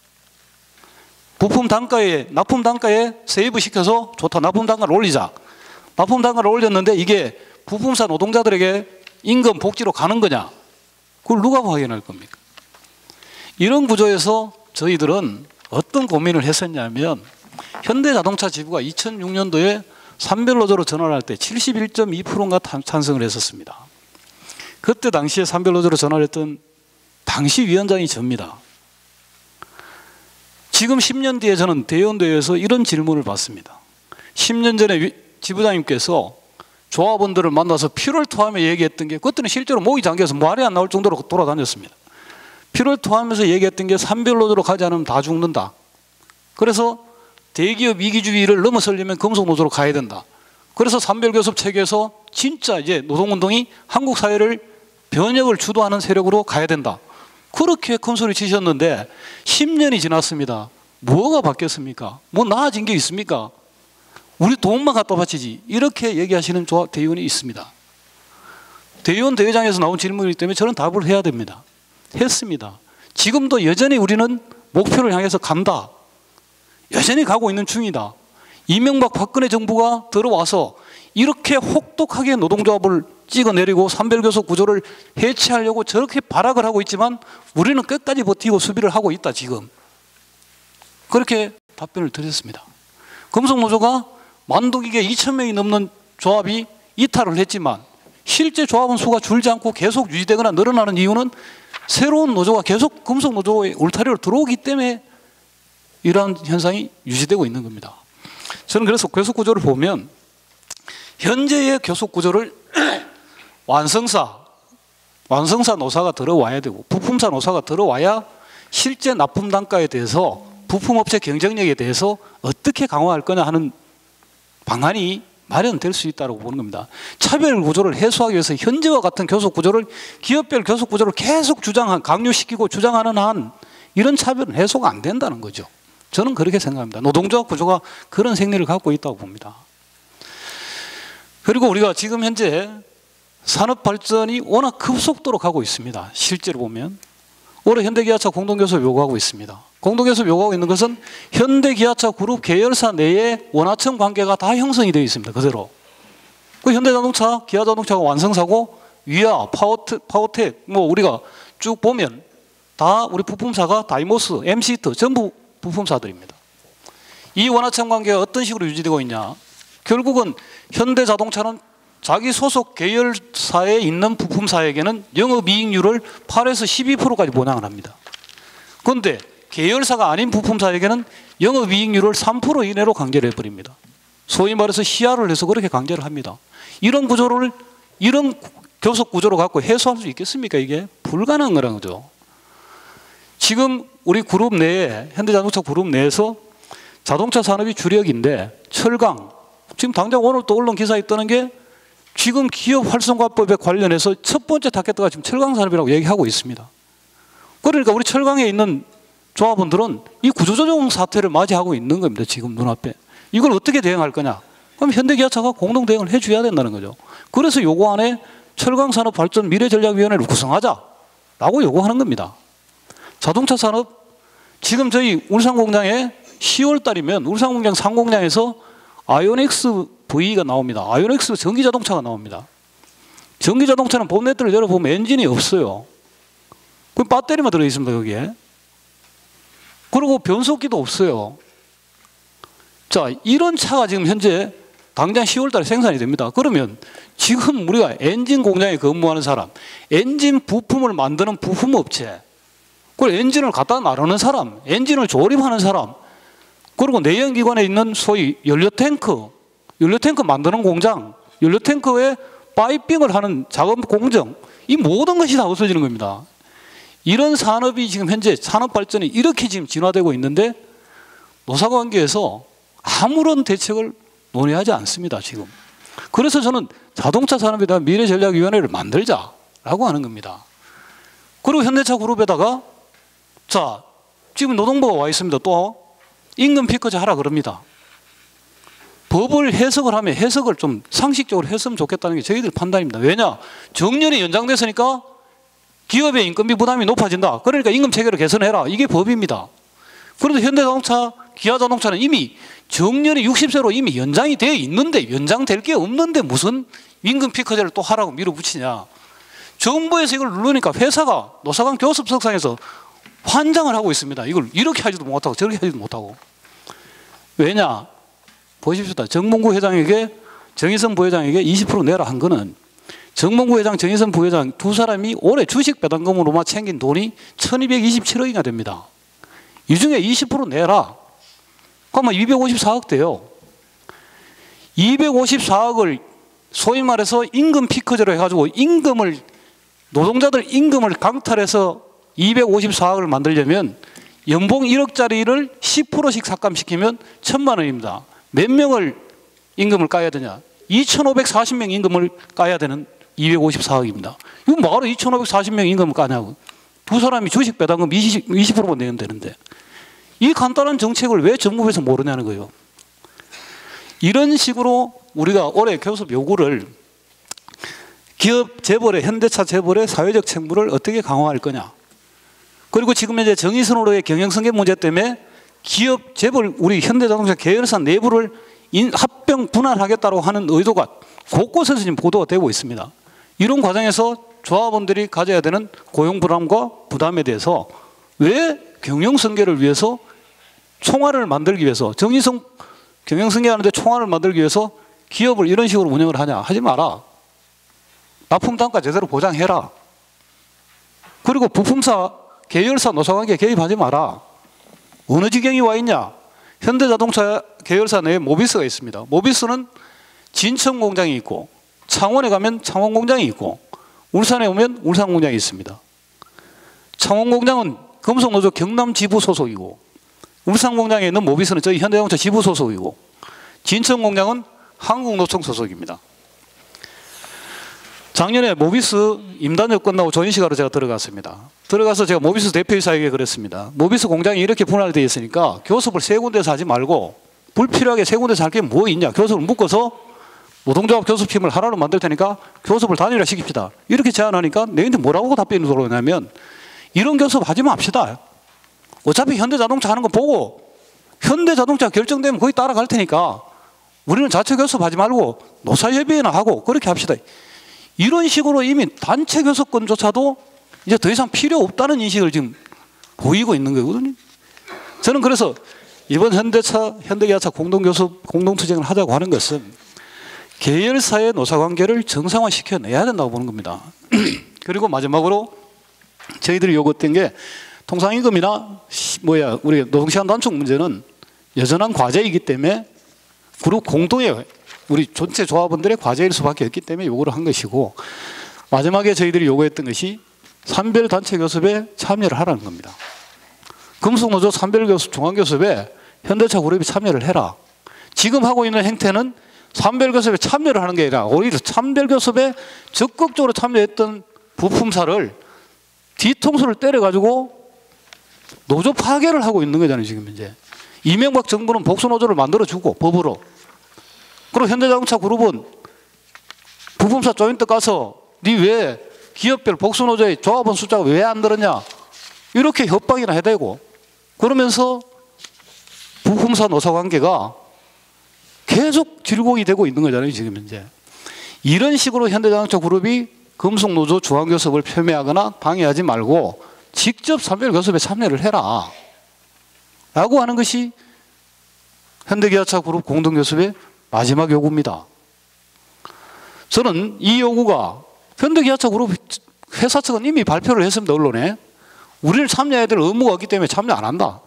부품 단가에 납품 단가에 세이브 시켜서 좋다. 납품 단가를 올리자. 납품 단가를 올렸는데 이게 부품사 노동자들에게 임금 복지로 가는 거냐? 그걸 누가 확인할 겁니까? 이런 구조에서 저희들은 어떤 고민을 했었냐면 현대자동차 지부가 이천육 년도에 산별노조로 전환할 때 칠십일 점 이 퍼센트인가 찬성을 했었습니다. 그때 당시에 산별노조로 전환했던 당시 위원장이 접니다. 지금 십 년 뒤에 저는 대의원대회에서 이런 질문을 받습니다. 십 년 전에 지부장님께서 조합원들을 만나서 피를 토하며 얘기했던 게 그때는 실제로 목이 잠겨서 말이 안 나올 정도로 돌아다녔습니다. 피를 토하면서 얘기했던 게 산별노조로 가지 않으면 다 죽는다. 그래서 대기업 이기주의를 넘어서려면 금속노조로 가야 된다. 그래서 산별교섭 체계에서 진짜 이제 노동운동이 한국 사회를 변혁을 주도하는 세력으로 가야 된다. 그렇게 큰 소리 치셨는데 십 년이 지났습니다. 뭐가 바뀌었습니까? 뭐 나아진 게 있습니까? 우리 돈만 갖다 바치지. 이렇게 얘기하시는 조합 대의원이 있습니다. 대의원 대회장에서 나온 질문이기 때문에 저는 답을 해야 됩니다. 했습니다. 지금도 여전히 우리는 목표를 향해서 간다. 여전히 가고 있는 중이다. 이명박 박근혜 정부가 들어와서 이렇게 혹독하게 노동조합을 찍어내리고 산별교섭 구조를 해체하려고 저렇게 발악을 하고 있지만 우리는 끝까지 버티고 수비를 하고 있다 지금. 그렇게 답변을 드렸습니다. 금속노조가 만독이게 이천 명이 넘는 조합이 이탈을 했지만 실제 조합원 수가 줄지 않고 계속 유지되거나 늘어나는 이유는 새로운 노조가 계속 금속노조의 울타리로 들어오기 때문에 이러한 현상이 유지되고 있는 겁니다. 저는 그래서 교섭구조를 보면 현재의 교섭구조를 완성사, 완성사 노사가 들어와야 되고 부품사 노사가 들어와야 실제 납품 단가에 대해서 부품업체 경쟁력에 대해서 어떻게 강화할 거냐 하는 방안이 마련될 수 있다고 보는 겁니다. 차별 구조를 해소하기 위해서 현재와 같은 교섭 구조를 기업별 교섭 구조를 계속 주장한 강요시키고 주장하는 한 이런 차별은 해소가 안 된다는 거죠. 저는 그렇게 생각합니다. 노동조합 구조가 그런 생리를 갖고 있다고 봅니다. 그리고 우리가 지금 현재 산업 발전이 워낙 급속도로 가고 있습니다. 실제로 보면 올해 현대기아차 공동교섭 요구하고 있습니다. 공동교섭 요구하고 있는 것은 현대기아차 그룹 계열사 내에 원하청 관계가 다 형성이 되어 있습니다. 그대로. 그 현대자동차, 기아자동차가 완성사고 위아, 파워트, 파워텍 뭐 우리가 쭉 보면 다 우리 부품사가 다이모스, 엠시트 전부 부품사들입니다. 이 원하청 관계가 어떤 식으로 유지되고 있냐? 결국은 현대자동차는 자기 소속 계열사에 있는 부품사에게는 영업이익률을 팔에서 십이 퍼센트까지 보장을 합니다. 그런데 계열사가 아닌 부품사에게는 영업이익률을 삼 퍼센트 이내로 강제를 해버립니다. 소위 말해서 시야를 해서 그렇게 강제를 합니다. 이런 구조를 이런 교섭 구조를 갖고 해소할 수 있겠습니까? 이게 불가능한 거라는 거죠. 지금 우리 그룹 내에 현대자동차 그룹 내에서 자동차 산업이 주력인데 철강 지금 당장 오늘 또 언론 기사에 뜨는 게 지금 기업 활성화법에 관련해서 첫 번째 타겟가 지금 철강 산업이라고 얘기하고 있습니다. 그러니까 우리 철강에 있는 조합원들은 이 구조조정 사태를 맞이하고 있는 겁니다. 지금 눈앞에. 이걸 어떻게 대응할 거냐? 그럼 현대기아차가 공동 대응을 해줘야 된다는 거죠. 그래서 요구안에 철강산업발전 미래전략위원회를 구성하자라고 요구하는 겁니다. 자동차 산업 지금 저희 울산 공장에 시월 달이면 울산 공장 상공장에서 아이오닉스 브이가 나옵니다. 아이오닉스 전기자동차가 나옵니다. 전기자동차는 본네트를 열어보면 엔진이 없어요. 그 배터리만 들어있습니다. 거기에. 그리고 변속기도 없어요. 자, 이런 차가 지금 현재 당장 시월 달에 생산이 됩니다. 그러면 지금 우리가 엔진 공장에 근무하는 사람, 엔진 부품을 만드는 부품업체, 그리고 엔진을 갖다 나르는 사람, 엔진을 조립하는 사람, 그리고 내연기관에 있는 소위 연료탱크, 연료탱크 만드는 공장, 연료탱크에 파이핑을 하는 작업 공정, 이 모든 것이 다 없어지는 겁니다. 이런 산업이 지금 현재 산업 발전이 이렇게 지금 진화되고 있는데 노사관계에서 아무런 대책을 논의하지 않습니다. 지금. 그래서 저는 자동차 산업에 대한 미래전략위원회를 만들자라고 하는 겁니다. 그리고 현대차 그룹에다가 자 지금 노동부가 와 있습니다. 또 임금 피커즈 하라 그럽니다. 법을 해석을 하면 해석을 좀 상식적으로 했으면 좋겠다는 게 저희들 판단입니다. 왜냐? 정년이 연장됐으니까 기업의 인건비 부담이 높아진다. 그러니까 임금 체계를 개선해라. 이게 법입니다. 그런데 현대자동차, 기아자동차는 이미 정년이 육십 세로 이미 연장이 되어 있는데 연장될 게 없는데 무슨 임금 피크제를 또 하라고 밀어붙이냐. 정부에서 이걸 누르니까 회사가 노사간 교섭 석상에서 환장을 하고 있습니다. 이걸 이렇게 하지도 못하고 저렇게 하지도 못하고. 왜냐? 보십시오. 정몽구 회장에게 정의선 부회장에게 이십 퍼센트 내라 한 거는 정몽구 회장, 정의선 부회장 두 사람이 올해 주식 배당금으로만 챙긴 돈이 천이백이십칠억이나 됩니다. 이 중에 이십 퍼센트 내라. 그러면 이백오십사억 돼요. 이백오십사억을 소위 말해서 임금 피크제로 해가지고 임금을 노동자들 임금을 강탈해서 이백오십사억을 만들려면 연봉 일억짜리를 십 퍼센트씩 삭감시키면 천만 원입니다. 몇 명을 임금을 까야 되냐? 이천오백사십 명 임금을 까야 되는 이백오십사억입니다. 이거 뭐하러 이천오백사십 명 임금을 까냐고. 두 사람이 주식 배당금 이십 퍼센트 내면 되는데. 이 간단한 정책을 왜 정부에서 모르냐는 거예요. 이런 식으로 우리가 올해 교섭 요구를 기업 재벌의 현대차 재벌의 사회적 책무를 어떻게 강화할 거냐. 그리고 지금 현재 정의선으로의 경영성계 문제 때문에 기업 재벌 우리 현대자동차 계열사 내부를 인, 합병 분할하겠다고 하는 의도가 곳곳에서 지금 보도가 되고 있습니다. 이런 과정에서 조합원들이 가져야 되는 고용 불안과 부담에 대해서 왜 경영성계를 위해서 총알을 만들기 위해서 정의성 경영성계하는데 총알을 만들기 위해서 기업을 이런 식으로 운영을 하냐. 하지 마라. 납품 단가 제대로 보장해라. 그리고 부품사 계열사 노사관계 개입하지 마라. 어느 지경이 와 있냐. 현대자동차 계열사 내에 모비스가 있습니다. 모비스는 진천 공장이 있고 창원에 가면 창원 공장이 있고 울산에 오면 울산 공장이 있습니다. 창원 공장은 금속노조 경남 지부 소속이고 울산 공장에 있는 모비스는 저희 현대자동차 지부 소속이고 진천 공장은 한국노총 소속입니다. 작년에 모비스 임단협 끝나고 조인식하러 제가 들어갔습니다. 들어가서 제가 모비스 대표이사에게 그랬습니다. 모비스 공장이 이렇게 분할되어 있으니까 교섭을 세 군데서 하지 말고 불필요하게 세 군데서 할 게 뭐 있냐. 교섭을 묶어서 노동조합 교섭팀을 하나로 만들 테니까 교섭을 단일화 시킵시다. 이렇게 제안하니까 내한테 뭐라고 답변이 들어오냐면 이런 교섭 하지 맙시다. 어차피 현대자동차 하는 거 보고 현대자동차 결정되면 거의 따라갈 테니까 우리는 자체 교섭하지 말고 노사협의회나 하고 그렇게 합시다. 이런 식으로 이미 단체 교섭권조차도 이제 더 이상 필요 없다는 인식을 지금 보이고 있는 거거든요. 저는 그래서 이번 현대차, 현대기아차 공동교섭, 공동투쟁을 하자고 하는 것은 계열사의 노사관계를 정상화시켜내야 된다고 보는 겁니다. 그리고 마지막으로 저희들이 요구했던 게 통상임금이나 뭐야 우리 노동시간 단축 문제는 여전한 과제이기 때문에 그룹 공동의 우리 전체 조합원들의 과제일 수밖에 없기 때문에 요구를 한 것이고 마지막에 저희들이 요구했던 것이 산별 단체 교섭에 참여를 하라는 겁니다. 금속노조 산별 교섭, 종합교섭에 현대차 그룹이 참여를 해라. 지금 하고 있는 행태는 산별 교섭에 참여를 하는 게 아니라 오히려 산별 교섭에 적극적으로 참여했던 부품사를 뒤통수를 때려가지고 노조 파괴를 하고 있는 거잖아요. 지금 이제 이명박 정부는 복수노조를 만들어주고 법으로 그리고 현대자동차 그룹은 부품사 조인트 가서 니 왜 기업별 복수노조의 조합원 숫자가 왜 안 늘었냐 이렇게 협박이나 해대고 그러면서 부품사 노사관계가 계속 질곡이 되고 있는 거잖아요. 지금 이제 이런 식으로 현대자동차 그룹이 금속노조 중앙교섭을 폄훼하거나 방해하지 말고 직접 산별교섭에 참여를 해라 라고 하는 것이 현대기아차 그룹 공동교섭의 마지막 요구입니다. 저는 이 요구가 현대기아차 그룹 회사 측은 이미 발표를 했습니다. 언론에. 우리는 참여해야 될 의무가 없기 때문에 참여 안 한다.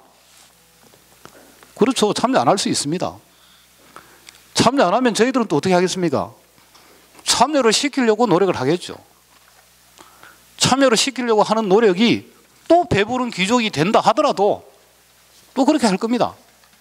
그렇죠. 참여 안 할 수 있습니다. 참여 안 하면 저희들은 또 어떻게 하겠습니까? 참여를 시키려고 노력을 하겠죠. 참여를 시키려고 하는 노력이 또 배부른 귀족이 된다 하더라도 또 그렇게 할 겁니다.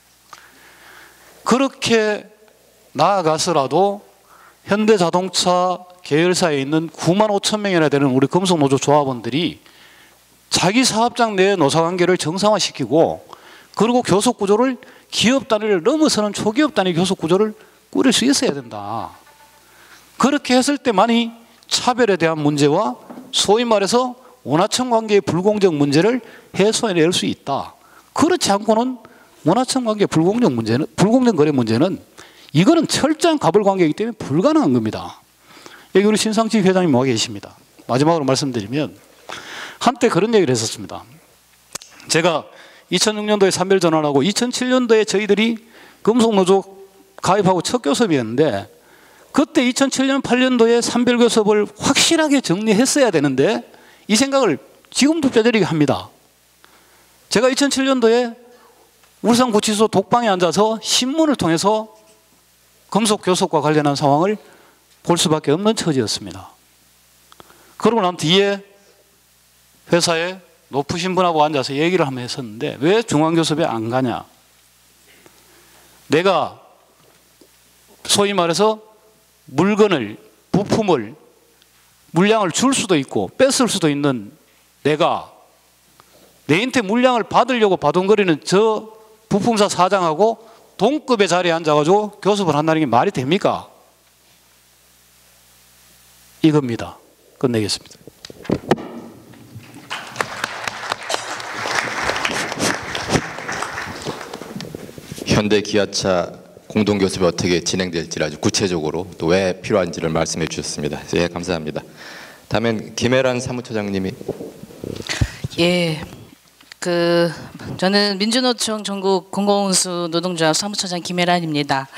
그렇게 나아가서라도 현대자동차 계열사에 있는 구만 오천 명이나 되는 우리 금속노조 조합원들이 자기 사업장 내의 노사관계를 정상화시키고 그리고 교섭구조를 기업 단위를 넘어서는 초기업 단위 교섭구조를 꾸릴 수 있어야 된다. 그렇게 했을 때만이 차별에 대한 문제와 소위 말해서 원하청 관계의 불공정 문제를 해소해낼 수 있다. 그렇지 않고는 원하청 관계의 불공정 문제는, 불공정 거래 문제는 이거는 철저한 갑을 관계이기 때문에 불가능한 겁니다. 여기 우리 신상직 회장님 와 계십니다. 마지막으로 말씀드리면 한때 그런 얘기를 했었습니다. 제가 이천육 년도에 산별 전환하고 이천칠 년도에 저희들이 금속노조 가입하고 첫 교섭이었는데 그때 이천칠 년 팔 년도에 산별 교섭을 확실하게 정리했어야 되는데 이 생각을 지금도 뼈저리게 합니다. 제가 이천칠 년도에 울산구치소 독방에 앉아서 신문을 통해서 금속 교섭과 관련한 상황을 볼 수밖에 없는 처지였습니다. 그러고 난 뒤에 회사에 높으신 분하고 앉아서 얘기를 한번 했었는데 왜 중앙교섭에 안 가냐. 내가 소위 말해서 물건을, 부품을, 물량을 줄 수도 있고 뺏을 수도 있는 내가 내한테 물량을 받으려고 바둥거리는 저 부품사 사장하고 동급의 자리에 앉아가지고 교섭을 한다는 게 말이 됩니까? 이겁니다. 끝내겠습니다. 현대 기아차 공동교섭이 어떻게 진행될지 아주 구체적으로 또 왜 필요한지를 말씀해 주셨습니다. 예, 감사합니다. 다음엔 김혜란 사무처장님이. 예, 그 저는 민주노총 전국 공공운수 노동조합 사무처장 김혜란입니다.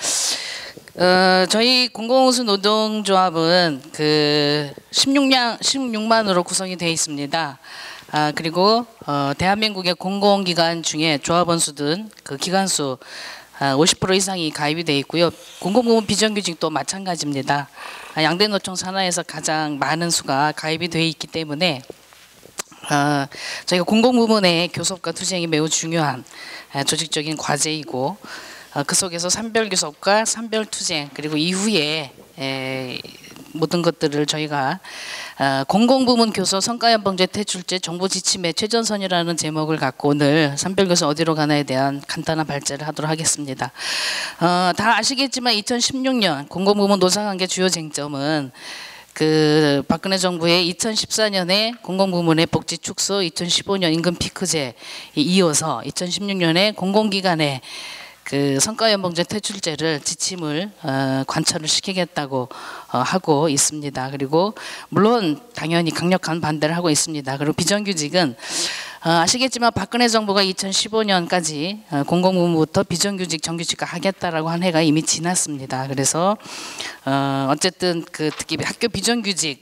어, 저희 공공운수 노동조합은 그 십육만으로 구성이 되어 있습니다. 아, 그리고 어, 대한민국의 공공기관 중에 조합원 수든 그 기관수 아, 오십 퍼센트 이상이 가입이 되어 있고요. 공공부문 비정규직도 마찬가지입니다. 아, 양대 노총 산하에서 가장 많은 수가 가입이 되어 있기 때문에 아, 저희가 공공부문의 교섭과 투쟁이 매우 중요한 아, 조직적인 과제이고 아, 그 속에서 산별교섭과 산별투쟁 그리고 이후에 에, 모든 것들을 저희가 어, 공공부문 교섭 성과연봉제 퇴출제 정보지침의 최전선이라는 제목을 갖고 오늘 산별교섭 어디로 가나에 대한 간단한 발제를 하도록 하겠습니다. 어, 다 아시겠지만 이천십육 년 공공부문 노사관계 주요 쟁점은 그 박근혜 정부의 이천십사 년에 공공부문의 복지 축소, 이천십오 년 임금 피크제에 이어서 이천십육 년에 공공기관의 그 성과연봉제 퇴출제를 지침을 어, 관철을 시키겠다고 어, 하고 있습니다. 그리고 물론 당연히 강력한 반대를 하고 있습니다. 그리고 비정규직은 어, 아시겠지만 박근혜 정부가 이천십오 년까지 어, 공공부문부터 비정규직 정규직화 하겠다라고 한 해가 이미 지났습니다. 그래서 어, 어쨌든 그 특히 학교 비정규직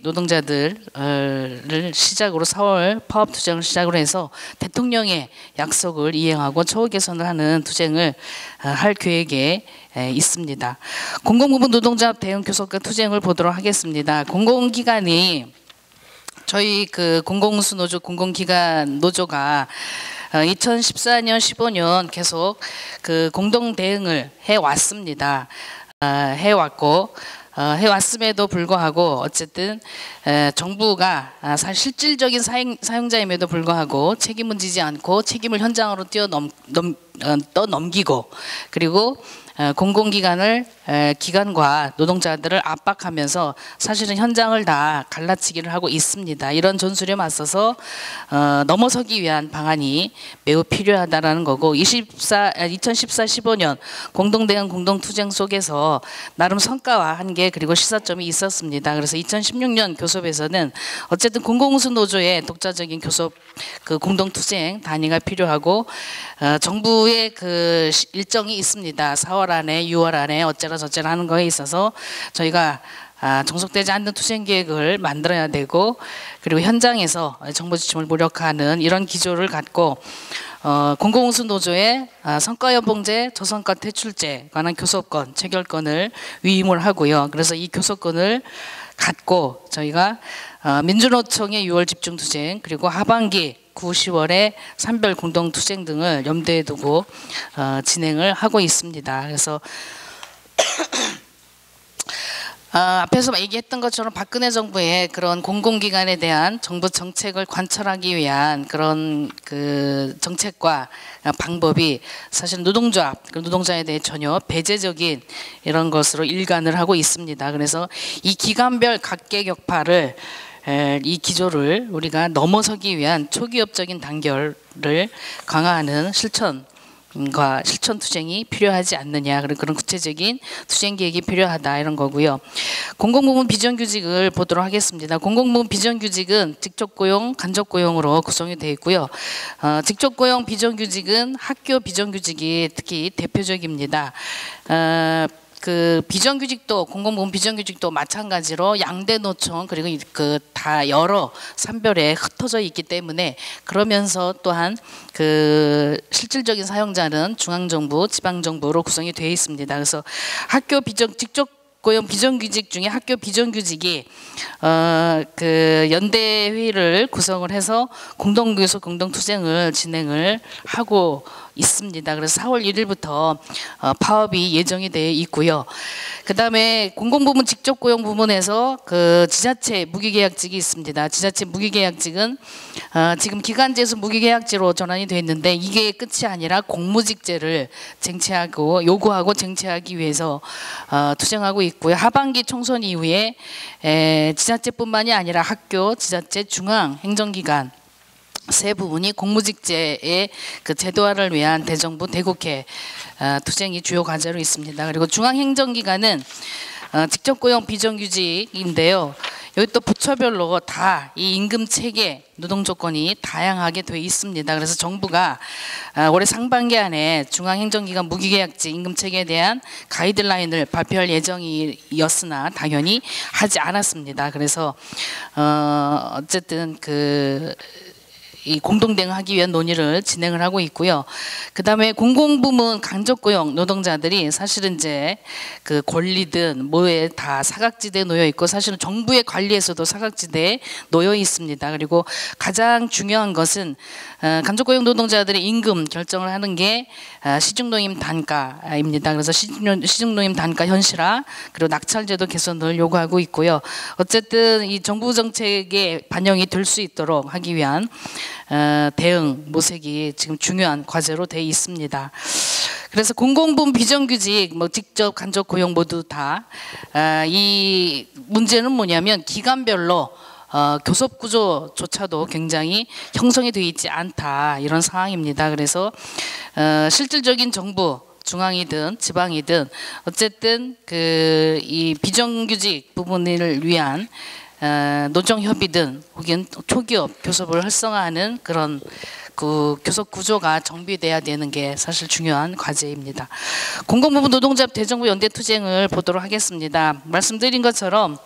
노동자들을 시작으로 사월 파업 투쟁을 시작으로 해서 대통령의 약속을 이행하고 처우 개선을 하는 투쟁을 어, 할 계획에 에, 있습니다. 공공부문 노동조합 대응 교섭과 투쟁을 보도록 하겠습니다. 공공기관이 저희 그 공공운수 노조 공공기관 노조가 어, 이천십사 년 십오 년 계속 그 공동 대응을 해 왔습니다. 어, 해 왔고 어, 해 왔음에도 불구하고 어쨌든 에, 정부가 아, 사실 실질적인 사용, 사용자임에도 불구하고 책임을 지지 않고 책임을 현장으로 뛰어넘 넘, 어, 떠넘기고 그리고 어, 공공기관을 에, 기관과 노동자들을 압박하면서 사실은 현장을 다 갈라치기를 하고 있습니다. 이런 전술에 맞서서 어, 넘어서기 위한 방안이 매우 필요하다라는 거고 이십사, 이천십사 십오 년 공동대응 공동투쟁 속에서 나름 성과와 한계 그리고 시사점이 있었습니다. 그래서 이천십육 년 교섭에서는 어쨌든 공공운수 노조의 독자적인 교섭 그 공동투쟁 단위가 필요하고 어, 정부의 그 일정이 있습니다. 사월 안에 유월 안에 어쩌라 저쩌라 하는 거에 있어서 저희가 아, 종속되지 않는 투쟁 계획을 만들어야 되고 그리고 현장에서 정보 지침을 무력화하는 이런 기조를 갖고 어, 공공운수 노조의 아, 성과연봉제, 저성과 퇴출제 관한 교섭권, 체결권을 위임을 하고요. 그래서 이 교섭권을 갖고 저희가 어, 민주노총의 유월 집중투쟁 그리고 하반기 구, 시월에 산별 공동투쟁 등을 염두에 두고 어, 진행을 하고 있습니다. 그래서 아, 앞에서 얘기했던 것처럼 박근혜 정부의 그런 공공기관에 대한 정부 정책을 관철하기 위한 그런 그 정책과 방법이 사실 노동조합, 노동자에 대해 전혀 배제적인 이런 것으로 일관을 하고 있습니다. 그래서 이 기관별 각계격파를 이 기조를 우리가 넘어서기 위한 초기업적인 단결을 강화하는 실천 과 실천 투쟁이 필요하지 않느냐, 그런 그런 구체적인 투쟁 계획이 필요하다, 이런 거고요. 공공부문 비정규직을 보도록 하겠습니다. 공공부문 비정규직은 직접고용, 간접고용으로 구성이 되어 있고요. 어, 직접고용 비정규직은 학교 비정규직이 특히 대표적입니다. 어, 그 비정규직도, 공공부문 비정규직도 마찬가지로 양대 노총 그리고 그 다 여러 산별에 흩어져 있기 때문에, 그러면서 또한 그 실질적인 사용자는 중앙정부, 지방정부로 구성이 되어 있습니다. 그래서 학교 비정 직접 고용 비정규직 중에 학교 비정규직이 어, 그 연대 회의를 구성을 해서 공동교섭 공동투쟁을 진행을 하고 있습니다. 그래서 사월 일일부터 어, 파업이 예정이 되어 있고요. 그 다음에 공공부문 직접고용 부문에서 그 지자체 무기계약직이 있습니다. 지자체 무기계약직은 어, 지금 기간제에서 무기계약제로 전환이 되어 있는데, 이게 끝이 아니라 공무직제를 쟁취하고 요구하고 쟁취하기 위해서 어, 투쟁하고 있고요. 하반기 총선 이후에 에, 지자체뿐만이 아니라 학교, 지자체, 중앙 행정기관 세 부분이 공무직제의 그 제도화를 위한 대정부 대국회 어, 투쟁이 주요 과제로 있습니다. 그리고 중앙행정기관은 어, 직접고용 비정규직인데요. 여기 또 부처별로 다 이 임금 체계, 노동 조건이 다양하게 돼 있습니다. 그래서 정부가 어, 올해 상반기 안에 중앙행정기관 무기계약직 임금 체계에 대한 가이드라인을 발표할 예정이었으나 당연히 하지 않았습니다. 그래서 어, 어쨌든 그 이 공동대응하기 위한 논의를 진행을 하고 있고요. 그 다음에 공공부문 간접고용 노동자들이 사실은 이제 그 권리든 뭐에 다 사각지대에 놓여 있고, 사실은 정부의 관리에서도 사각지대에 놓여 있습니다. 그리고 가장 중요한 것은 어, 간접고용 노동자들의 임금 결정을 하는 게 어, 시중노임 단가입니다. 그래서 시중노임 단가 현실화, 그리고 낙찰제도 개선을 요구하고 있고요. 어쨌든 이 정부 정책에 반영이 될 수 있도록 하기 위한 어, 대응 모색이 지금 중요한 과제로 되어 있습니다. 그래서 공공부문 비정규직, 뭐 직접 간접 고용 모두 다 이 어, 문제는 뭐냐면 기관별로 어, 교섭 구조조차도 굉장히 형성이 되어 있지 않다, 이런 상황입니다. 그래서 어, 실질적인 정부, 중앙이든 지방이든 어쨌든 그 이 비정규직 부분을 위한 어, 노정협의든 혹은 초기업 교섭을 활성화하는 그런 그 교섭 구조가 정비돼야 되는 게 사실 중요한 과제입니다. 공공부문 노동조합 대정부 연대 투쟁을 보도록 하겠습니다. 말씀드린 것처럼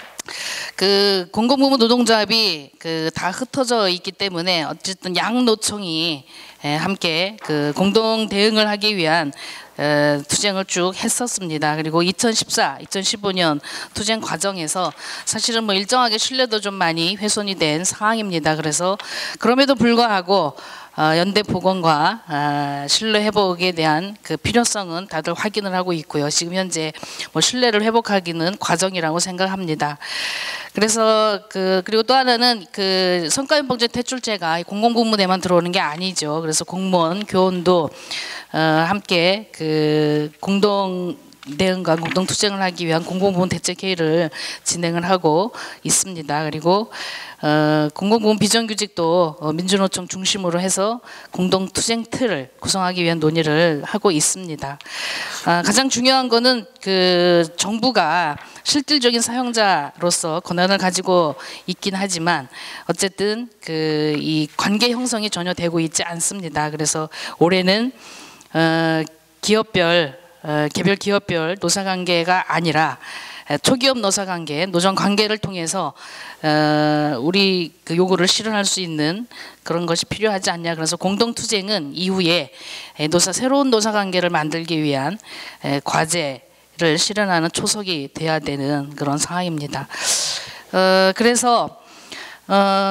그 공공부문 노동조합이 그 다 흩어져 있기 때문에 어쨌든 양 노총이 함께 그 공동 대응을 하기 위한 에, 투쟁을 쭉 했었습니다. 그리고 이천십사, 이천십오 년 투쟁 과정에서 사실은 뭐 일정하게 신뢰도 좀 많이 훼손이 된 상황입니다. 그래서 그럼에도 불구하고 어, 연대 복원과 어, 신뢰 회복에 대한 그 필요성은 다들 확인을 하고 있고요. 지금 현재 뭐 신뢰를 회복하기는 과정이라고 생각합니다. 그래서 그 그리고 또 하나는 그 성과연봉제 퇴출제가 공공부문에만 들어오는 게 아니죠. 그래서 공무원, 교원도 어, 함께 그 공동 대응과 공동 투쟁을 하기 위한 공공부문 대책회의를 진행을 하고 있습니다. 그리고 어, 공공부문 비정규직도 어, 민주노총 중심으로 해서 공동 투쟁 틀을 구성하기 위한 논의를 하고 있습니다. 아, 가장 중요한 거는 그 정부가 실질적인 사용자로서 권한을 가지고 있긴 하지만 어쨌든 그 이 관계 형성이 전혀 되고 있지 않습니다. 그래서 올해는 어, 기업별 어, 개별 기업별 노사관계가 아니라 초기업 노사관계, 노정관계를 통해서 어, 우리 그 요구를 실현할 수 있는 그런 것이 필요하지 않냐. 그래서 공동투쟁은 이후에 노사 새로운 노사관계를 만들기 위한 에, 과제를 실현하는 초석이 돼야 되는 그런 상황입니다. 어, 그래서 어,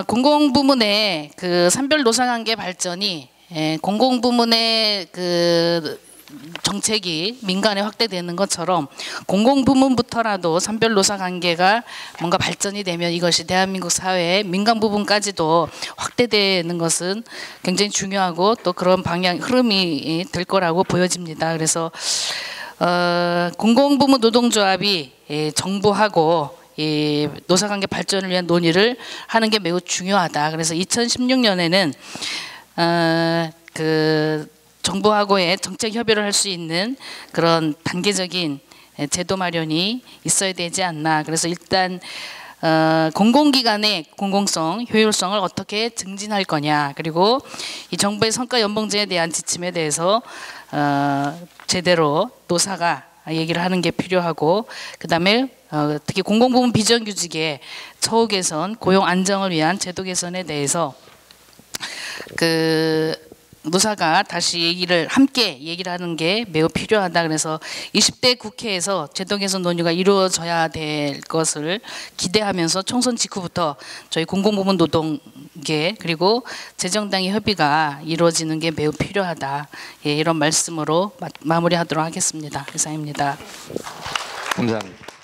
공공부문의 그 산별 노사관계 발전이 에, 공공부문의 그 정책이 민간에 확대되는 것처럼 공공부문부터라도 산별노사 관계가 뭔가 발전이 되면 이것이 대한민국 사회의 민간 부분까지도 확대되는 것은 굉장히 중요하고 또 그런 방향 흐름이 될 거라고 보여집니다. 그래서 어, 공공부문 노동조합이 예, 정부하고 이 노사관계 발전을 위한 논의를 하는 게 매우 중요하다. 그래서 이천십육 년에는 어, 그 정부하고의 정책 협의를 할 수 있는 그런 단계적인 제도 마련이 있어야 되지 않나. 그래서 일단 어, 공공기관의 공공성, 효율성을 어떻게 증진할 거냐. 그리고 이 정부의 성과 연봉제에 대한 지침에 대해서 어, 제대로 노사가 얘기를 하는 게 필요하고, 그 다음에 어, 특히 공공부문 비정규직의 처우 개선, 고용 안정을 위한 제도 개선에 대해서 그 노사가 다시 얘기를 함께 얘기를 하는 게 매우 필요하다. 그래서 이십 대 국회에서 제도 개선 논의가 이루어져야 될 것을 기대하면서 총선 직후부터 저희 공공부문 노동계 그리고 재정당의 협의가 이루어지는 게 매우 필요하다. 예, 이런 말씀으로 마, 마무리하도록 하겠습니다. 이상입니다. 감사합니다.